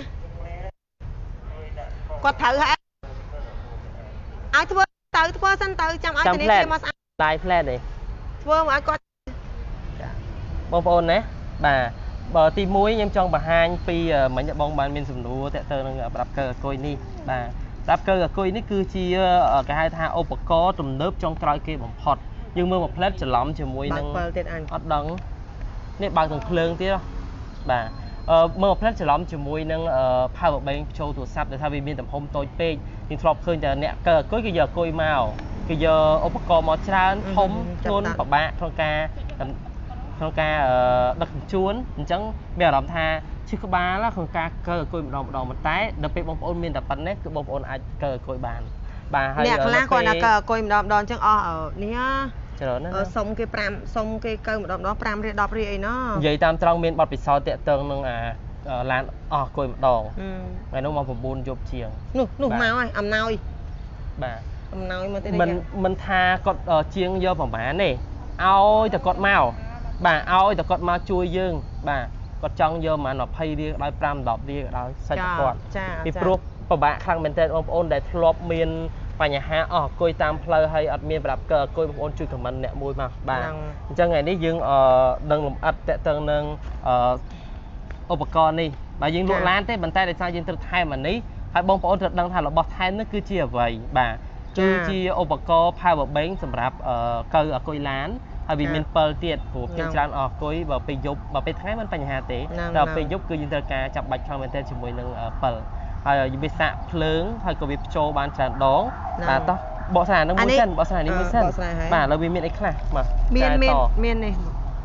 គាត់ត្រូវហ៎ឲ្យធ្វើទៅធ្វើសិនទៅចាំឲ្យធនាគារមកស្អាតដៃផ្លែតទេធ្វើមកឲ្យគាត់ចាបងប្អូនណាបាទបើទីមួយខ្ញុំចង់បង្ហាញពីមិញបងបានមានសំណួរតើតើនឹងប្រាប់កើអគុយនេះបាទប្រាប់កើអគុយនេះគឺជាគេហៅថាឧបករណ៍ទំនើបចុងក្រោយគេបំផុតយើងមើលមួយផ្លែតច្រឡំជាមួយនឹងអត់ដឹងនេះបើកទាំងភ្លើងទៀតបាទអឺមើលមួយផ្លែតច្រឡំជាមួយនឹង power bank ចូលទូរស័ព្ទដែលថាវាមានទំហំតូចពេកយើងធ្លាប់ឃើញតែអ្នកកើអគុយគេយកអគុយមកគេយកឧបករណ៍មកច្រើនធំធ្ងន់ពិបាកក្នុងការក្នុងការដឹកជញ្ជូនអញ្ចឹងមានអារម្មណ៍ថាឈឺក្បាលក្នុងការកើអគុយម្ដងម្ដងតែដល់ពេលបងប្អូនមានតែប៉ុណ្ណេះគឺបងប្អូនអាចកើអគុយបានបាទហើយអ្នកខ្លះគាត់ណាកើអគុយម្ដងម្ដងអញ្ចឹងអស់នេះច្រើនណាស់សុំគេប្រាំសុំគេកើម្ដងម្ដងប្រាំរៀលដប់រៀលអីណោះនិយាយតាមត្រង់មានបទពិសោធន៍តាក់ទងនឹងអាឡានអស់អគុយម្ដងថ្ងៃនោះមក៩យប់ជាងនោះនោះមកហើយអំណោយបាទអំណោយមកទេមិនមិនថាគាត់ជាងយកប្រហែលទេឲ្យតែគាត់មកបាទឲ្យតែគាត់មកជួយយើងបាទគាត់ចង់យកប្រហែលยี่สิบរៀលដល់ប្រាំដប់រៀលដល់សាច់គាត់ពីព្រោះពិបាកខ្លាំងមែនទែនបងប្អូនដែលធ្លាប់មានបញ្ហាអស់អគុយតាមផ្លូវហើយអត់មានប្រាប់កើអគុយបងប្អូនជួយខមមិនអ្នកមួយមកបាទអញ្ចឹងថ្ងៃនេះយើងដឹងលំអិតតាក់ទងនឹងឧបករណ៍នេះបាទយើងលក់ឡានទេប៉ុន្តែដោយសារយើងត្រូវថែមអានេះហើយបងប្អូនត្រូវដឹងថារបស់ថែមនេះគឺជាអ្វីបាទគឺជាឧបករណ៍ power bank សម្រាប់កើអគុយឡានហើយវាមានពិលទៀតព្រោះខ្ញុំច្រើនអស់អគុយបើពេលយប់បើពេលថ្ងៃមិនបញ្ហាទេដល់ពេលយប់គឺយើងត្រូវការចាប់បាច់ខ្លាំងមែនទែនជាមួយនឹងពិលហើយវាសាក់ភ្លើងហើយក៏វាបញ្ចូលបានច្រើនដងបាទតោះបកស្រាយនឹងមួយសិនបកស្រាយនេះមួយសិនបាទឥឡូវវាមានអីខ្លះបាទមានមានមាននេះ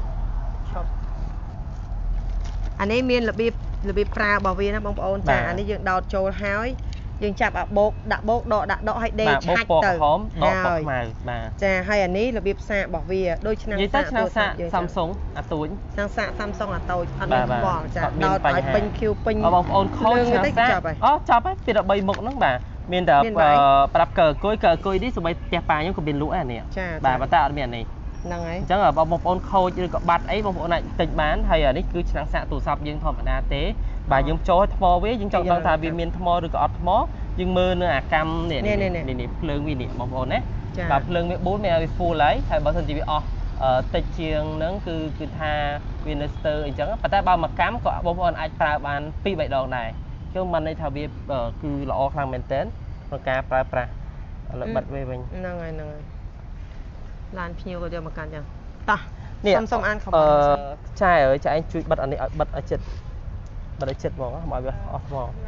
អានេះមានរបៀបរបៀបប្រើរបស់វាណាបងប្អូនចាអានេះយើងដោតចូលហើយយើងចាប់អាបោកដាក់បោកដកដាក់ដកឲ្យដេកឆាច់ទៅហើយបាទចាហើយអានេះរបៀបសាករបស់វាដូចឆ្នាំងសាកទូរស័ព្ទ Samsung អាទូចឆ្នាំងសាក Samsung អាតូចអត់មានបងចាដោតឲ្យពេញ Q ពេញបងប្អូនខូចឆ្នាំងសាកអូចប់ហើយពីដល់បីមុខហ្នឹងបាទមានតែប្រាប់កើអគុយកើអគុយនេះសូម្បីផ្ទះប៉ាខ្ញុំក៏មានលក់ដែរនេះបាទប៉ុន្តែអត់មានអានេះហ្នឹងហើយអញ្ចឹងបងប្អូនខូចឬក៏បាត់អីបងប្អូនអាចទិញបានហើយអានេះគឺឆ្នាំងសាកទូរស័ព្ទយើងធម្មតាទេបាទយើងចូលឲ្យថ្មវាយើងចង់ដឹងថាវាមានថ្មឬក៏អត់ថ្មយើងមើលនៅអាកម្មនេះនេះភ្លើងវានេះបងប្អូនណាបាទភ្លើងវាប៊ូនមានឲ្យ full ហើយហើយបើសិនជាវាអស់តិចជាងហ្នឹងគឺគឺថាវានៅស្ទើរអញ្ចឹងប៉ុន្តែបើមួយកម្មក៏បងប្អូនអាចប្រើបានពីរបីដងដែរគឺមិនន័យថាវាគឺល្អខ្លាំងមែនទែនក្នុងការប្រើប្រាស់ឥឡូវបិទវាវិញហ្នឹងហើយហ្នឹងហើយឡានភ្ញៀវក៏យកមកកាន់ចឹងតោះសុំសុំអានខមមិនអឺចាអើយចាឯងជួយបិទអានេះឲ្យបិទឲ្យចិត្តបិទឲ្យចិត្តហ្មងមកវាអស់ហ្មង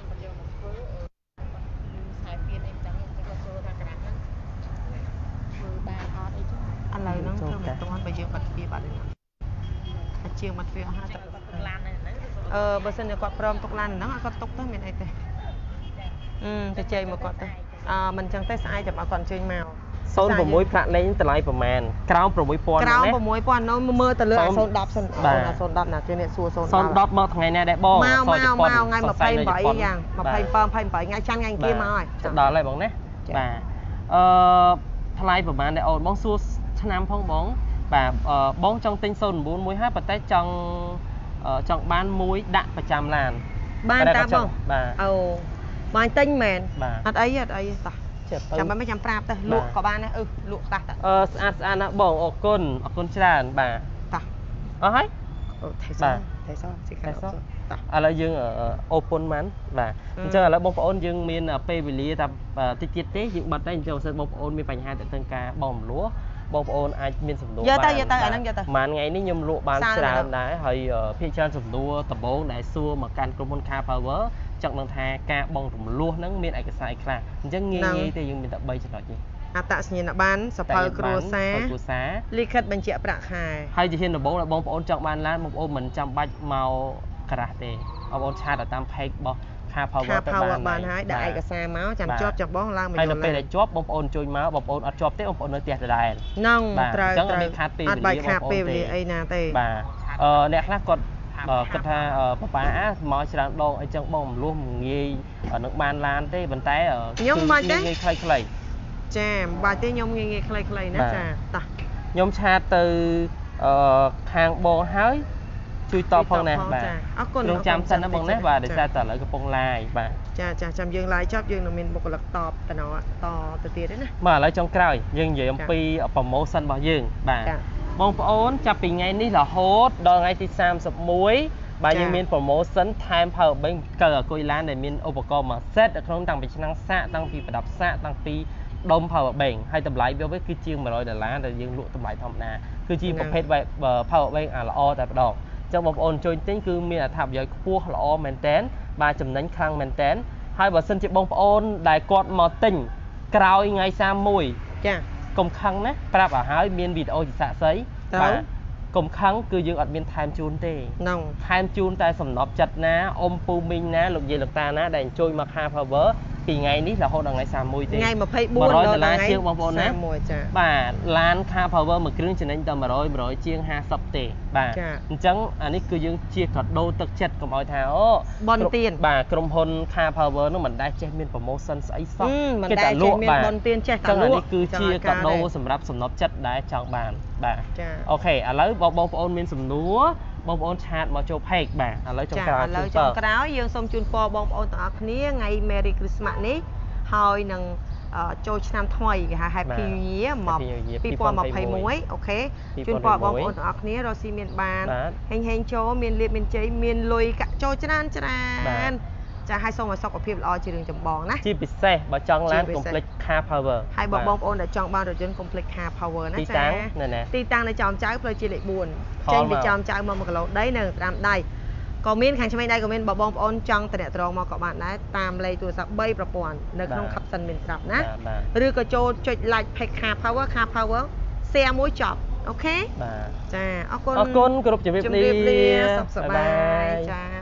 ឥឡូវហ្នឹងគឺមិនទាន់បើយើងបាត់ទ្វារបាត់ហើយជាងបាត់ទ្វារអស់ហើយទៅឡានហ្នឹងអឺបើសិនជាគាត់ព្រមទុកឡានហ្នឹងឲ្យគាត់ទុកទៅមានអីទេអឺទៅជ័យមកគាត់ទៅអឺមិនចឹងទេស្អែកចាំឲ្យគាត់អញ្ជើញមកศูนย์หกផ្លាកលេងតម្លៃប្រមាណក្រោម៦ពាន់ក្រោម៦ពាន់នោះមើលទៅលើศูนย์ដប់សិនអូនศูนย์ដប់ណាគេនេះសួរศูนย์ដប់មកថ្ងៃណាដែរបងមកមកមកថ្ងៃยี่สิบแปดយ៉ាងยี่สิบเจ็ด ยี่สิบแปดថ្ងៃច័ន្ទថ្ងៃអង្គារមកហើយដល់ហើយបងណាបាទអឺថ្លៃប្រមាណដែរអូនបងសួរឆ្នាំផងបងបាទបងចង់ទិញศูนย์หกមួយហើយប៉ុន្តែចង់ចង់បានមួយដាក់ប្រចាំឡានបានតាបងបាទអូបានទិញមែនអត់អីអត់អីតោះចាំមិនចាំប្រាប់ទៅលក់ក៏បានដែរអឺលក់តាស់តាអឺស្អាតស្អាតណាបងអរគុណអរគុណច្រើនបាទតាស់អស់ហើយអូថៃសថៃសស៊ីខាសតាស់ឥឡូវយើងអូពន្ធបានបាទអញ្ចឹងឥឡូវបងប្អូនយើងមានពេលវេលាតែតិចទៀតទេយើងបិទតែអញ្ចឹងបើសិនបងប្អូនមានបញ្ហាទៅនឹងការបងរំលោះបងប្អូនអាចមានសំណួរបានយកទៅយកទៅអាហ្នឹងយកទៅប្រហែលថ្ងៃនេះខ្ញុំលក់បានច្រើនដែរហើយភាគច្រើនសំណួរដំបូងដែលសួរមកកាន់ក្រុមហ៊ុន Car Power ចង់ដឹងថាការបងរំលោះហ្នឹងមានឯកសារអីខ្លះអញ្ចឹងងាយងាយទេយើងមានតែបីចំណុចនេះអត្តសញ្ញាណប័ណ្ណសភៅគ្រួសារលិខិតបញ្ជាក់ប្រាក់ខែហើយជាហ៊ានដំបូងបងប្អូនចង់បានឡានបងប្អូនមិនចាំបាច់មកក្រាស់ទេបងប្អូនឆាតតាម page របស់ Car Power ទៅបានបានហើយដាក់ឯកសារមកចាំជាប់ចាំបងឡើងមកហើយនៅពេលដែលជាប់បងប្អូនជួយមកបងប្អូនអត់ជាប់ទេបងប្អូននៅផ្ទះដដែលហ្នឹងត្រូវត្រូវអញ្ចឹងអត់មានខាតពេលវេលាបងប្អូនទេអីណាទេបាទអឺអ្នកខ្លះគាត់គាត់ថាប៉ាប៉ាមកច្រើនដងអីចឹងបងមលុះងាយនឹងបានឡានទេប៉ុន្តែខ្ញុំមិនទេងាយខ្លីៗចាមិនបាច់ទេខ្ញុំងាយងាយខ្លីៗណាចាតោះខ្ញុំឆាតទៅខាងបងហើយជួយតបផងណាបាទអរគុណខ្ញុំចាំសិនណាបងណាបាទដោយសារតែឥឡូវកំពុង live បាទចាចាចាំយើង live ចប់យើងនឹងមានបុគ្គលិកតបតំណតទៅទៀតទេណាបាទឥឡូវចុងក្រោយយើងនិយាយអំពី promotion របស់យើងបាទบองโอนจะปีไงนี่ละโฮดดองไงที่สามสิบมุ้ยบางยังมีโปรโมชั่นไทม์เพอร์เบงเกิดกุยร้านในมีอุปกรณ์มาเซตขนมตั้งเป็นชั้นสะตั้งปีประดับสะตั้งปีดมเพอร์เบงให้ตำไหลเบี้ยวไว้คือเชียงมาลอยเดล้านแต่ยังลุตำไหลทำนาคือชีประเภทแบบเพอร์เบงอ่ะละอแต่ดอกจังบองโอนโจยติ้งคือมีอัฐบย่อยพวกละอแมนเทนบาจำนั้นครั้งแมนเทนให้บอสันจิบองโอนได้กอดมาติ้งกราวยังไงสามมุ้ยกลมครั้งนะปรับอ่ะหายมีนวิดีโอจิตสะไซกลมครั้งคือยังอัดเป็นไทม์จูนเต้ไทม์จูนแต่สำนับจัดนะอมปูมิงนะหลุดเย็นหลุดตานะได้ช่วยมาคาพาวเวอร์ปีไงนี่เราโหดอะไรสามมวยเต้ไงมาเพย์บุญเราไงเชียงบางคนนะบ่าล้านคาพาวเวอร์เหมือนเครื่องชนิดต่อมาร้อยมาร้อยเชียงห้าสิบเต้บ่าจังอันนี้คือยังเชียร์กอดโดตึกเช็ดกับออยเท้าบอลเตียนบ่ากรมพลคาพาวเวอร์นั่นมันได้เช็คมีนโปรโมชั่นไอ้ซอกมันได้เช็คมีนบอลเตียนเช็คจังอันนี้คือเชียร์กอดโดสำหรับสำนับจัดได้จังบานบ่าโอเคอ่ะแล้วบอกบองมีนสำนัวบองโอนชาร์ดมาโจเพกบ่าอะไรจังกราวอะไรจังกราวยังสมจุนปอบองโอนต่างคนนี้ไงเมรีคริสต์มาสนี้หอยนังโจชนามถอยค่ะแฮปปี้เยียร์มาปีปอมาไพ่มวยโอเคจุนปอบองโอนต่างคนนี้เราซีเมียนบานเฮงเฮงโจเมียนเลียเมียนเจเมียนลุยกะโจชนานชนานจะให้ส่งมาสอบกับพี่รอจีเรื่องจำบองนะจีพิเศษบอจังร้านคอมเพล็กซ์คาร์พาวเวอร์ให้บอกบองโอนแต่จังบางโดยจนคอมเพล็กซ์คาร์พาวเวอร์นะจ๊ะตีตังในจอมใจเพื่อจีเล็กบุญเจนไปจอมใจมามากับเราได้หนึ่งตามได้คอมเมนต์ขังใช่ไหมได้คอมเมนต์บอกบองโอนจังแต่เนี่ยตรองมากับบ้านนะตามเลยตัวสับใบประปวนในขนมขับสันเป็นสับนะหรือกระโจจุดไลท์เพกคาร์พาวเวอร์คาร์พาวเวอร์เสียมวยจอบโอเคจ้าเอาคนเอาคนกรุ๊ปจะเรียบเรียบสบายจ้า